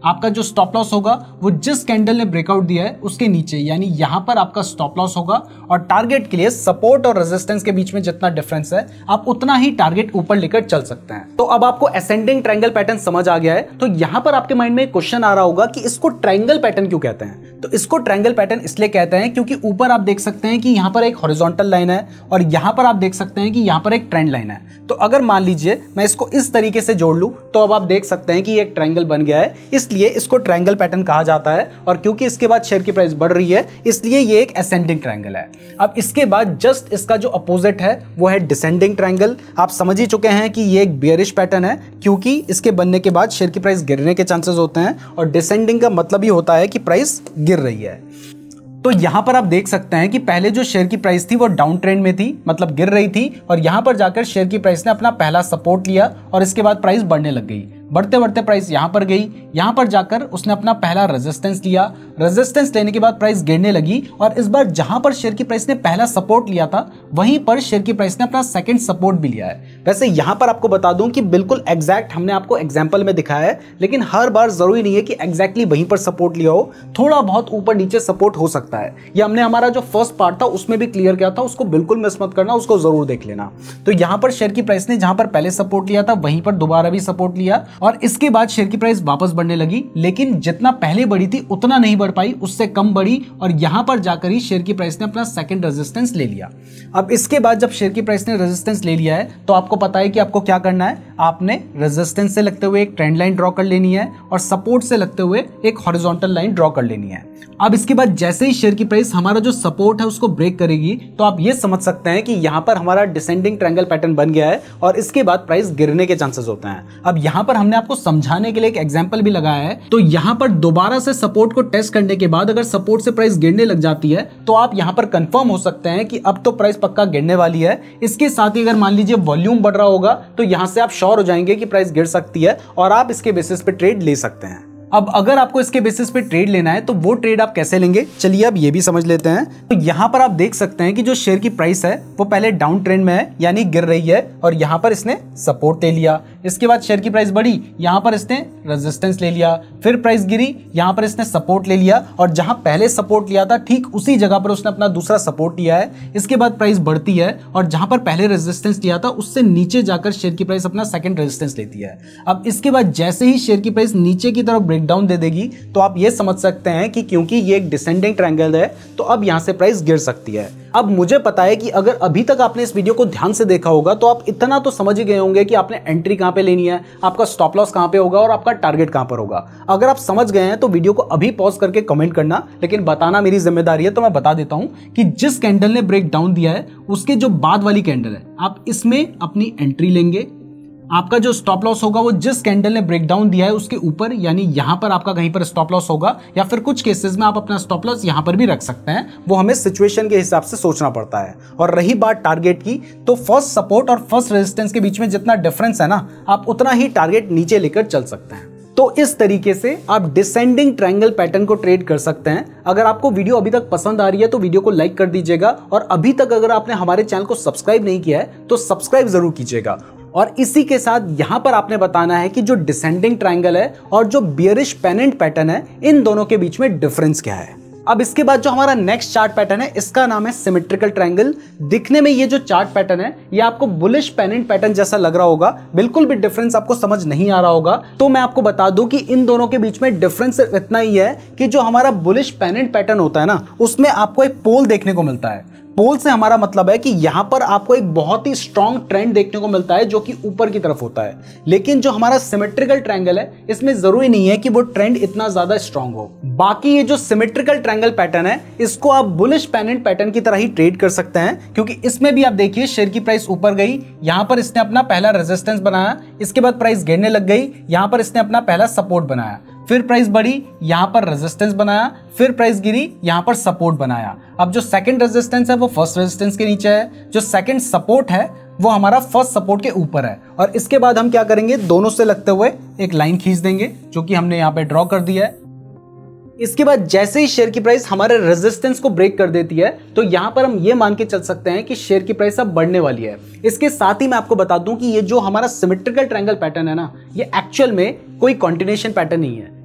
आपका जो स्टॉप लॉस होगा वो जिस कैंडल ने ब्रेकआउट दिया है उसके नीचे, यानी यहां पर आपका स्टॉप लॉस होगा। और टारगेट के लिए सपोर्ट और रेजिस्टेंस के बीच में जितना डिफरेंस है आप उतना ही टारगेट ऊपर लेकर चल सकते हैं। तो अब आपको असेंडिंग ट्रायंगल पैटर्न समझ आ गया है। तो यहां पर आपके माइंड में एक क्वेश्चन आ रहा होगा कि इसको ट्रायंगल पैटर्न क्यों कहते हैं। तो इसको ट्रायंगल पैटर्न इसलिए कहते हैं क्योंकि ऊपर आप देख सकते हैं कि यहां पर एक हॉरिजॉन्टल लाइन है और यहां पर आप देख सकते हैं कि यहां पर एक ट्रेंड लाइन है। तो अगर मान लीजिए मैं इसको इस तरीके से जोड़ लूं तो अब आप देख सकते हैं कि एक ट्रायंगल बन गया है, इसलिए इसको ट्रायंगल पैटर्न कहा जाता है। और क्योंकि इसके बाद शेयर की प्राइस बढ़ रही है इसलिए ये एक असेंडिंग ट्रायंगल है। अब इसके बाद जस्ट इसका जो अपोजिट है वो है डिसेंडिंग ट्रायंगल। आप समझ ही चुके हैं कि ये एक बेयरिश पैटर्न है क्योंकि इसके बनने के बाद शेयर की प्राइस गिरने के चांसेस होते हैं और डिसेंडिंग का मतलब ही होता है कि प्राइस गिर रही है। तो यहां पर आप देख सकते हैं कि पहले जो शेयर की प्राइस थी वो डाउन ट्रेंड में थी, मतलब गिर रही थी, और यहां पर जाकर शेयर की प्राइस ने अपना पहला सपोर्ट लिया और इसके बाद प्राइस बढ़ने लग गई। बढ़ते बढ़ते प्राइस यहां पर गई, यहां पर जाकर उसने अपना पहला रेजिस्टेंस लिया, रेजिस्टेंस लेने के बाद प्राइस गिरने लगी और इस बार जहां पर शेयर की प्राइस ने पहला सपोर्ट लिया था वहीं पर शेयर की प्राइस ने अपना सेकंड सपोर्ट भी लिया है। वैसे यहां पर आपको बता दूं कि बिल्कुल एग्जैक्ट हमने आपको एग्जांपल में दिखाया है, लेकिन हर बार जरूरी नहीं है कि एग्जैक्टली वहीं पर सपोर्ट लिया हो, थोड़ा बहुत ऊपर नीचे सपोर्ट हो सकता है। ये हमने हमारा जो फर्स्ट पार्ट था उसमें भी क्लियर किया था, उसको बिल्कुल मिस मत करना, उसको जरूर देख लेना। तो यहां पर शेयर की प्राइस ने जहां पर पहले सपोर्ट लिया था वहीं पर दोबारा भी सपोर्ट लिया और इसके बाद शेयर की प्राइस वापस बढ़ने लगी, लेकिन जितना पहले बढ़ी थी उतना नहीं बढ़ पाई, उससे कम बढ़ी और यहां पर जाकर ही शेयर की प्राइस ने अपना सेकंड रेजिस्टेंस ले लिया। अब इसके बाद जब शेयर की प्राइस ने रेजिस्टेंस ले लिया है तो आपको पता है कि आपको क्या करना है। आपने रेजिस्टेंस से लगते हुए एक ट्रेंड लाइन ड्रॉ कर लेनी है और सपोर्ट से लगते हुए एक हॉरिजॉन्टल लाइन ड्रॉ कर लेनी है। अब इसके बाद जैसे ही शेयर की प्राइस हमारा जो सपोर्ट है उसको ब्रेक करेगी तो आप ये समझ सकते हैं कि यहां पर हमारा डिसेंडिंग ट्रायंगल पैटर्न बन गया है और इसके बाद प्राइस गिरने के चांसेस होते हैं। अब यहां पर हमने आपको समझाने के लिए एक एग्जांपल भी लगाया है। तो यहां पर दोबारा से सपोर्ट को टेस्ट करने के बाद अगर सपोर्ट से प्राइस गिरने लग जाती है तो आप यहां पर कंफर्म हो सकते हैं कि अब तो प्राइस पक्का गिरने वाली है। इसके साथ ही अगर मान लीजिए वॉल्यूम बढ़ रहा होगा तो यहां से आप श्योर हो जाएंगे कि प्राइस गिर सकती है और आप इसके बेसिस पे ट्रेड ले सकते हैं। अब अगर आपको इसके बेसिस पे ट्रेड लेना है तो वो ट्रेड आप कैसे लेंगे, चलिए अब ये भी समझ लेते हैं। तो यहाँ पर आप देख सकते हैं कि जो शेयर की प्राइस है वो पहले डाउन ट्रेंड में है, यानी गिर रही है, और यहाँ पर इसने सपोर्ट ले लिया। इसके बाद शेयर की प्राइस बढ़ी, यहाँ पर इसने रेजिस्टेंस ले लिया, फिर प्राइस गिरी, यहाँ पर इसने सपोर्ट ले लिया और जहां पहले सपोर्ट लिया था ठीक उसी जगह पर उसने अपना दूसरा सपोर्ट लिया है। इसके बाद प्राइस बढ़ती है और जहां पर पहले रेजिस्टेंस लिया था उससे नीचे जाकर शेयर की प्राइस अपना सेकंड रेजिस्टेंस लेती है। अब इसके बाद जैसे ही शेयर की प्राइस नीचे की तरफ ब्रेकडाउन दे देगी तो आप ये समझ सकते हैं कि क्योंकि ये एक डिसेंडिंग ट्रायंगल है तो अब यहां से प्राइस गिर सकती है। अब मुझे पता है कि अगर अभी तक आपने इस वीडियो को ध्यान से देखा होगा तो आप इतना तो समझ ही गए होंगे कि आपने एंट्री कहां पे लेनी है, आपका स्टॉप लॉस कहां पे होगा और आपका टारगेट कहां पर होगा। अगर आप समझ गए हैं तो वीडियो को अभी पॉज करके कमेंट करना, लेकिन बताना मेरी जिम्मेदारी है तो मैं बता देता हूं कि जिस कैंडल ने ब्रेक डाउन दिया है उसके जो बाद वाली कैंडल है आप इसमें अपनी एंट्री लेंगे। आपका जो स्टॉप लॉस होगा वो जिस कैंडल ने ब्रेकडाउन दिया है उसके ऊपर, यानी यहां पर आपका कहीं पर स्टॉप लॉस होगा, या फिर कुछ केसेस में आप अपना स्टॉप लॉस यहां पर भी रख सकते हैं। वो हमें सिचुएशन के हिसाब से सोचना पड़ता है। और रही बात टारगेट की, तो फर्स्ट सपोर्ट और फर्स्ट रेजिस्टेंस के बीच में जितना डिफरेंस है ना, आप उतना ही टारगेट नीचे लेकर चल सकते हैं। तो इस तरीके से आप डिसेंडिंग ट्रायंगल पैटर्न को ट्रेड कर सकते हैं। अगर आपको वीडियो अभी तक पसंद आ रही है तो वीडियो को लाइक कर दीजिएगा और अभी तक अगर आपने हमारे चैनल को सब्सक्राइब नहीं किया है तो सब्सक्राइब जरूर कीजिएगा। और इसी के साथ यहां पर आपने बताना है कि जो डिसेंडिंग ट्रायंगल है और जो बियरिश पेनेंट पैटर्न है, इन दोनों के बीच में डिफरेंस क्या है। अब इसके बाद जो हमारा नेक्स्ट चार्ट पैटर्न है इसका नाम है सिमेट्रिकल ट्रायंगल। दिखने में ये जो चार्ट पैटर्न है ये आपको बुलिश पेनेंट पैटर्न जैसा लग रहा होगा, बिल्कुल भी डिफरेंस आपको समझ नहीं आ रहा होगा। तो मैं आपको बता दूं कि इन दोनों के बीच में डिफरेंस इतना ही है कि जो हमारा बुलिश पेनेंट पैटर्न होता है ना, उसमें आपको एक पोल देखने को मिलता है। पोल से हमारा मतलब है कि यहां पर आपको एक बहुत ही स्ट्रॉन्ग ट्रेंड देखने को मिलता है जो कि ऊपर की तरफ होता है। लेकिन जो हमारा सिमेट्रिकल ट्रायंगल है इसमें जरूरी नहीं है कि वो ट्रेंड इतना ज्यादा स्ट्रॉन्ग हो। बाकी ये जो सिमेट्रिकल ट्रायंगल पैटर्न है इसको आप बुलिश पेनेंट पैटर्न की तरह ही ट्रेड कर सकते हैं, क्योंकि इसमें भी आप देखिए शेयर की प्राइस ऊपर गई, यहां पर इसने अपना पहला रेजिस्टेंस बनाया, इसके बाद प्राइस गिरने लग गई, यहां पर इसने अपना पहला सपोर्ट बनाया, फिर प्राइस बढ़ी, यहां पर रेजिस्टेंस बनाया, फिर प्राइस गिरी, यहां पर सपोर्ट बनाया। अब जो सेकंड रेजिस्टेंस है वो फर्स्ट रेजिस्टेंस के नीचे है, जो सेकंड सपोर्ट है वो हमारा फर्स्ट सपोर्ट के ऊपर है। और इसके बाद हम क्या करेंगे, दोनों से लगते हुए एक लाइन खींच देंगे जो कि हमने यहां पे ड्रॉ कर दिया है। इसके बाद जैसे ही शेयर की प्राइस हमारे रेजिस्टेंस को ब्रेक कर देती है तो यहां पर हम ये मान के चल सकते हैं कि शेयर की प्राइस अब बढ़ने वाली है। इसके साथ ही मैं आपको बता दूं कि ये जो हमारा सिमेट्रिकल ट्रायंगल पैटर्न है ना, ये एक्चुअल में कोई कंटिन्यूएशन पैटर्न नहीं है।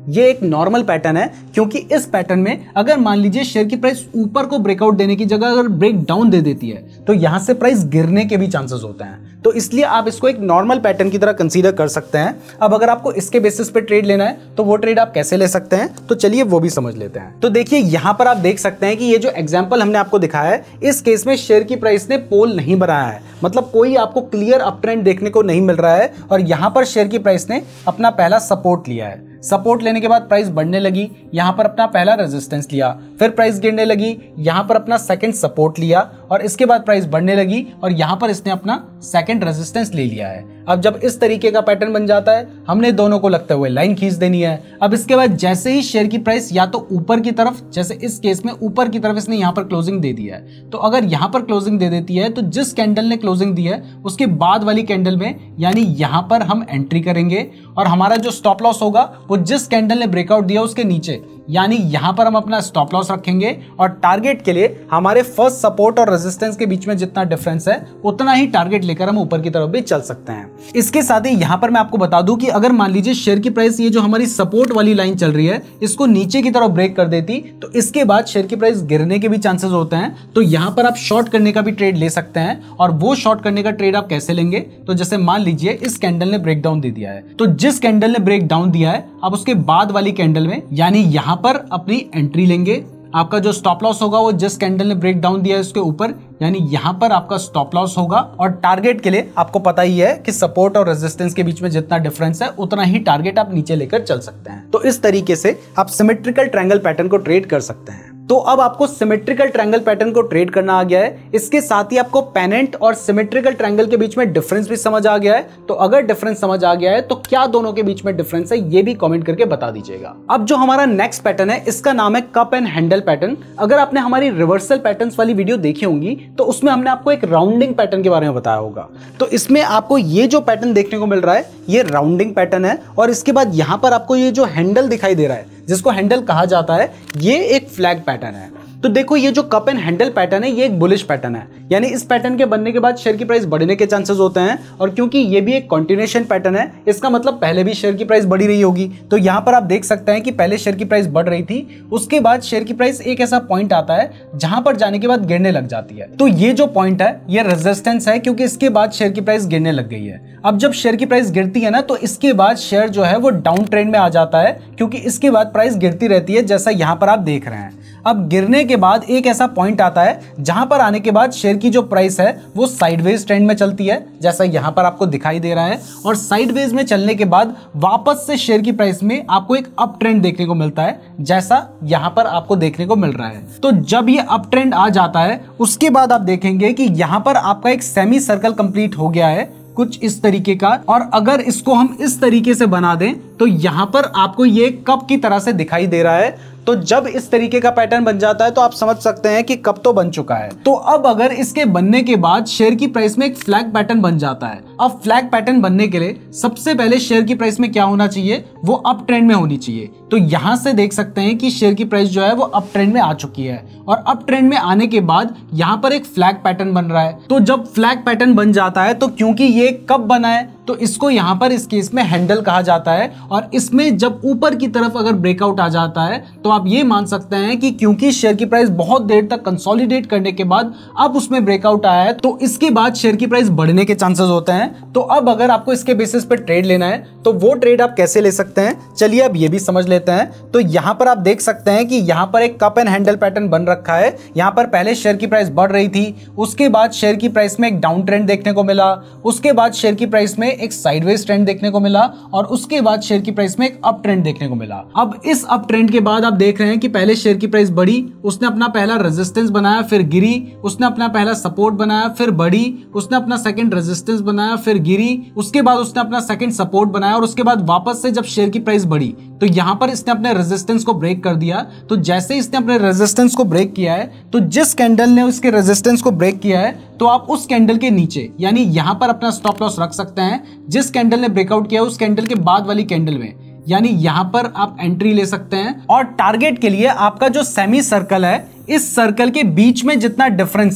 ये एक नॉर्मल पैटर्न है, क्योंकि इस पैटर्न में अगर मान लीजिए शेयर की प्राइस ऊपर को ब्रेकआउट देने की जगह अगर ब्रेक डाउन दे देती है तो यहां से प्राइस गिरने के भी चांसेस होते हैं। तो इसलिए आप इसको एक नॉर्मल पैटर्न की तरह कंसीडर कर सकते हैं। अब अगर आपको इसके बेसिस पे ट्रेड लेना है तो वो ट्रेड आप कैसे ले सकते हैं, तो चलिए वो भी समझ लेते हैं। तो देखिए यहां पर आप देख सकते हैं कि ये जो एग्जांपल हमने आपको दिखाया है, इस केस में शेयर की प्राइस ने पोल नहीं बनाया है, मतलब कोई आपको क्लियर अप ट्रेंड देखने को नहीं मिल रहा है। और यहां पर शेयर की प्राइस ने अपना पहला सपोर्ट लिया है। सपोर्ट लेने के बाद प्राइस बढ़ने लगी, यहां पर अपना पहला रेजिस्टेंस लिया, फिर प्राइस गिरने लगी, यहां पर अपना सेकंड सपोर्ट लिया और इसके बाद प्राइस बढ़ने लगी और यहां पर इसने अपना सेकंड रेजिस्टेंस ले लिया है। अब जब इस तरीके का पैटर्न बन जाता है, हमने दोनों को लगते हुए लाइन खींच देनी है। अब इसके बाद जैसे ही शेयर की प्राइस या तो ऊपर की तरफ, जैसे इस केस में ऊपर की तरफ इसने यहां पर क्लोजिंग दे दिया है, तो अगर यहां पर क्लोजिंग दे देती है तो जिस कैंडल ने क्लोजिंग दी है उसके बाद वाली कैंडल में यानी यहां पर हम एंट्री करेंगे और हमारा जो स्टॉप लॉस होगा वो जिस कैंडल ने ब्रेकआउट दिया उसके नीचे, यानी यहां पर हम अपना स्टॉप लॉस रखेंगे और टारगेट के लिए हमारे फर्स्ट सपोर्ट और रेजिस्टेंस के बीच में जितना डिफरेंस है उतना ही टारगेट लेकर हम ऊपर की तरफ भी चल सकते हैं। इसके साथ ही यहां पर मैं आपको बता दूं कि अगर मान लीजिए शेयर की प्राइस ये जो हमारी सपोर्ट वाली लाइन चल रही है इसको नीचे की तरफ ब्रेक कर देती तो इसके बाद शेयर की प्राइस गिरने के भी चांसेस होते हैं। तो यहां पर आप शॉर्ट करने का भी ट्रेड ले सकते हैं। और वो शॉर्ट करने का ट्रेड आप कैसे लेंगे, तो जैसे मान लीजिए इस कैंडल ने ब्रेक डाउन दे दिया है, तो जिस कैंडल ने ब्रेक डाउन दिया है आप उसके बाद वाली कैंडल में यानी यहां पर अपनी एंट्री लेंगे। आपका जो स्टॉप लॉस होगा वो जिस कैंडल ने ब्रेक डाउन दिया है उसके ऊपर, यानी यहां पर आपका स्टॉप लॉस होगा। और टारगेट के लिए आपको पता ही है कि सपोर्ट और रेजिस्टेंस के बीच में जितना डिफरेंस है उतना ही टारगेट आप नीचे लेकर चल सकते हैं। तो इस तरीके से आप सिमेट्रिकल ट्रायंगल पैटर्न को ट्रेड कर सकते हैं। तो अब आपको सिमेट्रिकल ट्रायंगल पैटर्न को ट्रेड करना आ गया है। इसके साथ ही आपको पेनेंट और सिमेट्रिकल ट्रायंगल के बीच में डिफरेंस भी समझ आ गया है। तो अगर डिफरेंस समझ आ गया है तो क्या दोनों के बीच में डिफरेंस है ये भी कमेंट करके बता दीजिएगा। अब जो हमारा नेक्स्ट पैटर्न है इसका नाम है कप एंड हैंडल पैटर्न। अगर आपने हमारी रिवर्सल पैटर्न्स वाली वीडियो देखी होंगी तो उसमें हमने आपको एक राउंडिंग पैटर्न के बारे में बताया होगा। तो इसमें आपको ये जो पैटर्न देखने को मिल रहा है ये राउंडिंग पैटर्न है और इसके बाद यहां पर आपको ये जो हैंडल दिखाई दे रहा है जिसको हैंडल कहा जाता है ये एक फ्लैग पैटर्न है। तो देखो ये जो कप एंड हैंडल पैटर्न है ये एक बुलिश पैटर्न है, यानी इस पैटर्न के बनने के बाद शेयर की प्राइस बढ़ने के चांसेस होते हैं। और क्योंकि ये भी एक कंटिन्यूएशन पैटर्न है इसका मतलब पहले भी शेयर की प्राइस बढ़ी रही होगी। तो यहां पर आप देख सकते हैं कि पहले शेयर की प्राइस बढ़ रही थी, उसके बाद शेयर की प्राइस एक ऐसा पॉइंट आता है जहां पर जाने के बाद गिरने लग जाती है। तो ये जो पॉइंट है ये रेजिस्टेंस है, क्योंकि इसके बाद शेयर की प्राइस गिरने लग गई है। अब जब शेयर की प्राइस गिरती है ना तो इसके बाद शेयर जो है वो डाउन ट्रेंड में आ जाता है, क्योंकि इसके बाद प्राइस गिरती रहती है जैसा यहां पर आप देख रहे हैं। अब गिरने के बाद एक ऐसा पॉइंट आता है जहां पर आने के बाद शेयर की जो प्राइस है वो साइडवेज ट्रेंड में चलती है जैसा यहां पर आपको दिखाई दे रहा है। और साइडवेज में चलने के बाद वापस से शेयर की प्राइस में आपको एक अप ट्रेंड देखने को मिलता है जैसा यहां पर आपको देखने को मिल रहा है। तो जब ये अप ट्रेंड आ जाता है उसके बाद आप देखेंगे कि यहां पर आपका एक सेमी सर्कल कंप्लीट हो गया है कुछ इस तरीके का। और अगर इसको हम इस तरीके से बना दें तो यहां पर आपको ये कप की तरह से दिखाई दे रहा है। तो जब इस तरीके का पैटर्न बन जाता है तो आप समझ सकते हैं कि कप तो बन चुका है। तो अब अगर इसके बनने के बाद शेयर की प्राइस में एक फ्लैग पैटर्न बन जाता है। अब फ्लैग पैटर्न बनने के लिए सबसे पहले शेयर की प्राइस में क्या होना चाहिए, वो अप ट्रेंड में होनी चाहिए। तो यहां से देख सकते हैं कि शेयर की प्राइस जो है वो अप ट्रेंड में आ चुकी है और अप ट्रेंड में आने के बाद यहां पर एक फ्लैग पैटर्न बन रहा है। तो जब फ्लैग पैटर्न बन जाता है तो क्योंकि ये कब बना है तो इसको यहां पर इस केस में हैंडल कहा जाता है। और इसमें जब ऊपर की तरफ अगर ब्रेकआउट आ जाता है तो आप ये मान सकते हैं कि क्योंकि शेयर की प्राइस बहुत देर तक कंसोलिडेट करने के बाद अब उसमें ब्रेकआउट आया है तो इसके बाद शेयर की प्राइस बढ़ने के चांसेस होते हैं। तो अब अगर आपको इसके बेसिस पे ट्रेड लेना है तो वो ट्रेड आप कैसे ले सकते हैं, चलिए अब ये भी समझ लेते हैं। तो यहां पर आप देख सकते हैं कि यहां पर एक कप एंड हैंडल पैटर्न बन रखा है। यहां पर पहले शेयर की प्राइस बढ़ रही थी, उसके बाद शेयर की प्राइस में एक डाउन ट्रेंड देखने को मिला, उसके बाद शेयर की प्राइस में एक साइडवेज ट्रेंड देखने को मिला और उसके बाद शेयर की प्राइस में एक अप ट्रेंड देखने को मिला। अब इस अप ट्रेंड के बाद आप देख रहे हैं कि पहले शेयर की प्राइस बढ़ी, उसने अपना पहला रेजिस्टेंस बनाया, फिर गिरी, उसने अपना पहला सपोर्ट बनाया, फिर बढ़ी, उसने अपना सेकंड रेजिस्टेंस बनाया, फिर गिरी, उसके बाद उसने अपना सेकंड सपोर्ट बनाया और उसके बाद वापस से जब शेयर की प्राइस बढ़ी तो यहां पर इसने अपने रेजिस्टेंस को ब्रेक कर दिया। तो जैसे इसने अपने रेजिस्टेंस को ब्रेक किया है तो जिस कैंडल ने उसके रेजिस्टेंस को ब्रेक किया है तो आप उस कैंडल के नीचे यानी यहां पर अपना स्टॉप लॉस रख सकते हैं। जिस कैंडल ने ब्रेकआउट किया उस कैंडल के बाद वाली कैंडल में यानी यहां पर आप एंट्री ले सकते हैं। और टारगेट के लिए आपका जो सेमी सर्कल है इस सर्कल के बीच में जितना डिफरेंस है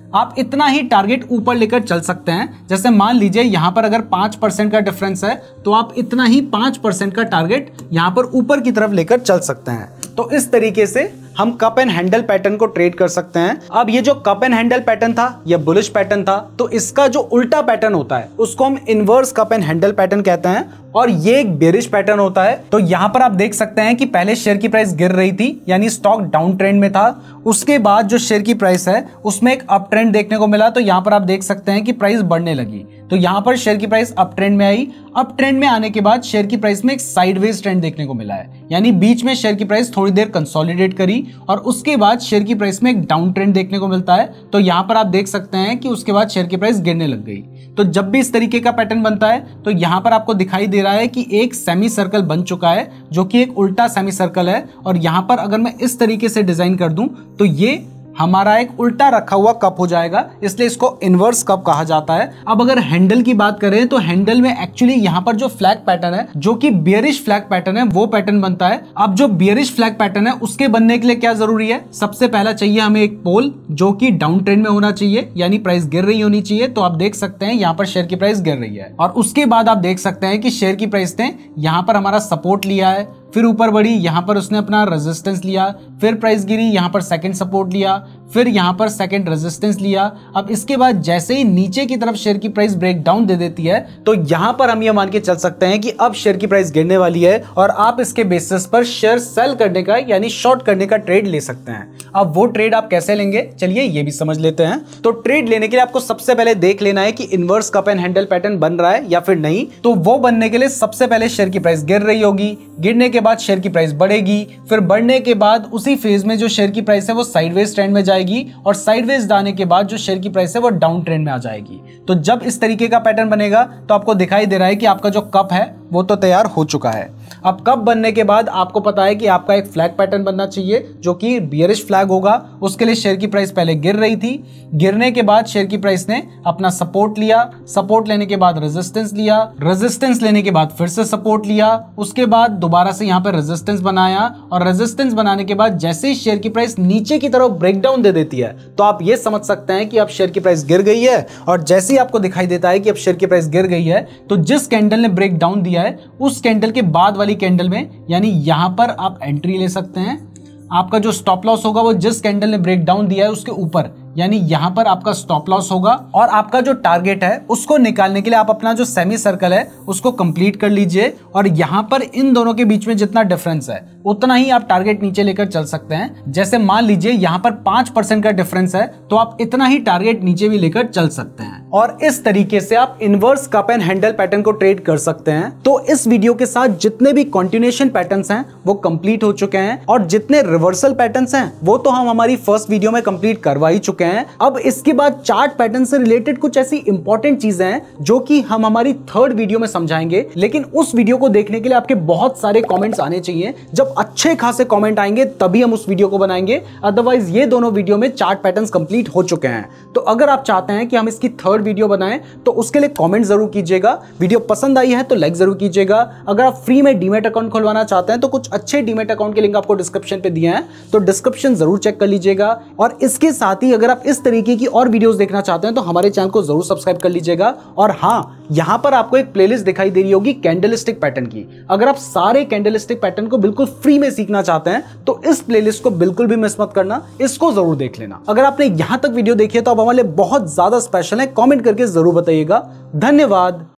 आप इतना ही टारगेट ऊपर लेकर चल सकते हैं। जैसे मान लीजिए यहां पर अगर 5% का डिफरेंस है तो आप इतना ही 5% का टारगेट यहां पर ऊपर की तरफ लेकर चल सकते हैं। तो इस तरीके से हम कप एंड हैंडल पैटर्न को ट्रेड कर सकते हैं। अब ये जो कप एंड हैंडल पैटर्न था यह बुलिश पैटर्न था, तो इसका जो उल्टा पैटर्न होता है उसको हम inverse cup and handle pattern कहते हैं और ये एक बेरिश पैटर्न होता है। तो यहां पर आप देख सकते हैं कि पहले शेयर की प्राइस गिर रही थी यानी स्टॉक डाउन ट्रेंड में था, उसके बाद जो शेयर की प्राइस है उसमें एक अप ट्रेंड देखने को मिला। तो यहां पर आप देख सकते हैं कि प्राइस बढ़ने लगी, तो यहां पर शेयर की प्राइस अप ट्रेंड में आई। अप ट्रेंड में आने के बाद शेयर की प्राइस में एक साइडवेज ट्रेंड देखने को मिला है, यानी बीच में शेयर की प्राइस थोड़ी देर कंसोलिडेट करी और उसके बाद शेयर की प्राइस में एक डाउन ट्रेंड देखने को मिलता है। तो यहां पर आप देख सकते हैं कि उसके बाद शेयर की प्राइस गिरने लग गई। तो जब भी इस तरीके का पैटर्न बनता है तो यहां पर आपको दिखाई दे रहा है कि एक सेमी सर्कल बन चुका है जो कि एक उल्टा सेमी सर्कल है। और यहां पर अगर मैं इस तरीके से डिजाइन कर दूं तो ये हमारा एक उल्टा रखा हुआ कप हो जाएगा, इसलिए इसको इनवर्स कप कहा जाता है। अब अगर हैंडल की बात करें तो हैंडल में एक्चुअली यहां पर जो फ्लैग पैटर्न है जो कि बियरिश फ्लैग पैटर्न है वो पैटर्न बनता है। अब जो बियरिश फ्लैग पैटर्न है उसके बनने के लिए क्या जरूरी है, सबसे पहला चाहिए हमें एक पोल जो कि डाउन ट्रेंड में होना चाहिए यानी प्राइस गिर रही होनी चाहिए। तो आप देख सकते हैं यहाँ पर शेयर की प्राइस गिर रही है और उसके बाद आप देख सकते हैं कि शेयर की प्राइस ने यहाँ पर हमारा सपोर्ट लिया है, फिर ऊपर बढ़ी, यहां पर उसने अपना रेजिस्टेंस लिया, फिर प्राइस गिरी, यहां पर सेकंड सपोर्ट लिया, फिर यहां पर सेकंड रेजिस्टेंस लिया। अब इसके बाद जैसे ही नीचे की तरफ शेयर की प्राइस ब्रेक डाउन दे देती है तो यहां पर हम ये मान के चल सकते हैं कि अब शेयर की प्राइस गिरने वाली है और आप इसके बेसिस पर शेयर सेल करने का यानी शॉर्ट करने का ट्रेड ले सकते हैं। अब वो ट्रेड आप कैसे लेंगे चलिए ये भी समझ लेते हैं। तो ट्रेड लेने के लिए आपको सबसे पहले देख लेना है कि inverse cup and handle pattern बन रहा है या फिर नहीं। तो वो बनने के लिए सबसे पहले शेयर की प्राइस गिर रही होगी, गिरने के बाद शेयर की प्राइस बढ़ेगी, फिर बढ़ने के बाद उसी फेज में जो शेयर की प्राइस है वो साइडवेज ट्रेंड में जाएगी और साइडवेज जाने के बाद जो शेयर की प्राइस है वो डाउन ट्रेंड में आ जाएगी। तो जब इस तरीके का पैटर्न बनेगा तो आपको दिखाई दे रहा है कि आपका जो कप है वो तो तैयार हो चुका है। अब कप बनने के बाद आपको पता है कि आपका एक फ्लैग पैटर्न बनना चाहिए जो कि बियरिश फ्लैग होगा। उसके लिए शेयर की प्राइस पहले गिर रही थी, गिरने के बाद शेयर की प्राइस ने अपना सपोर्ट लिया, सपोर्ट लेने के बाद रेजिस्टेंस लिया, रेजिस्टेंस लेने के बाद फिर से सपोर्ट लिया, उसके बाद दोबारा से यहाँ पर रेजिस्टेंस बनाया और रेजिस्टेंस बनाने के बाद जैसे ही शेयर की प्राइस नीचे की तरफ ब्रेकडाउन दे देती है तो आप ये समझ सकते हैं कि अब शेयर की प्राइस गिर गई है। और जैसे ही आपको दिखाई देता है कि अब शेयर की प्राइस गिर गई है तो जिस कैंडल ने ब्रेक डाउन दिया है उस कैंडल के बाद वाली कैंडल में यानी यहां पर आप एंट्री ले सकते हैं। आपका जो स्टॉप लॉस होगा वो जिस कैंडल ने ब्रेक डाउन दिया है उसके ऊपर यानी यहां पर आपका स्टॉप लॉस होगा और आपका जो टारगेट है उसको निकालने के लिए आप अपना जो सेमी सर्कल है उसको कंप्लीट कर लीजिए और यहां पर इन दोनों के बीच में जितना डिफरेंस है उतना ही आप टारगेट नीचे लेकर चल सकते हैं। जैसे मान लीजिए यहां पर 5% का डिफरेंस है तो आप इतना ही टारगेट नीचे भी लेकर चल सकते हैं और इस तरीके से आप inverse cup and handle pattern को ट्रेड कर सकते हैं। तो इस वीडियो के साथ जितने भी कंटिन्यूएशन पैटर्न्स हैं वो कंप्लीट हो चुके हैं और जितने रिवर्सल पैटर्न्स हैं वो तो हम हमारी फर्स्ट वीडियो में कंप्लीट करवा ही चुके हैं। अब इसके बाद चार्ट पैटर्न से रिलेटेड कुछ ऐसी इंपॉर्टेंट चीजें हैं जो कि हम हमारी थर्ड वीडियो में समझाएंगे, लेकिन उस वीडियो को देखने के लिए आपके बहुत सारे कमेंट्स आने चाहिए। जब अच्छे खासे कमेंट आएंगे तभी हम उस वीडियो को बनाएंगे, अदरवाइज ये दोनों वीडियो में चार्ट पैटर्न्स कंप्लीट हो चुके हैं। तो अगर आप चाहते हैं कि हम इसकी थर्ड वीडियो बनाएं तो उसके लिए कमेंट जरूर कीजिएगा। वीडियो पसंद आई है तो लाइक जरूर कीजिएगा। अगर आप फ्री में डीमैट अकाउंट खुलवाना चाहते हैं तो कुछ अच्छे डीमैट अकाउंट के लिंक आपको डिस्क्रिप्शन पे दिए हैं, तो डिस्क्रिप्शन जरूर चेक कर लीजिएगा। और इसके साथ ही अगर आप इस तरीके की और वीडियोस देखना चाहते हैं तो हमारे चैनल को जरूर सब्सक्राइब कर लीजिएगा। और हाँ, यहां पर आपको एक प्लेलिस्ट दिखाई दे रही होगी कैंडलस्टिक पैटर्न की। अगर आप सारे कैंडलस्टिक पैटर्न को बिल्कुल फ्री में सीखना चाहते हैं तो इस प्लेलिस्ट को बिल्कुल भी मिस मत करना, इसको जरूर देख लेना। अगर आपने यहां तक वीडियो देखी है तो आप हमारे लिए बहुत ज्यादा स्पेशल है, कमेंट करके जरूर बताइएगा। धन्यवाद।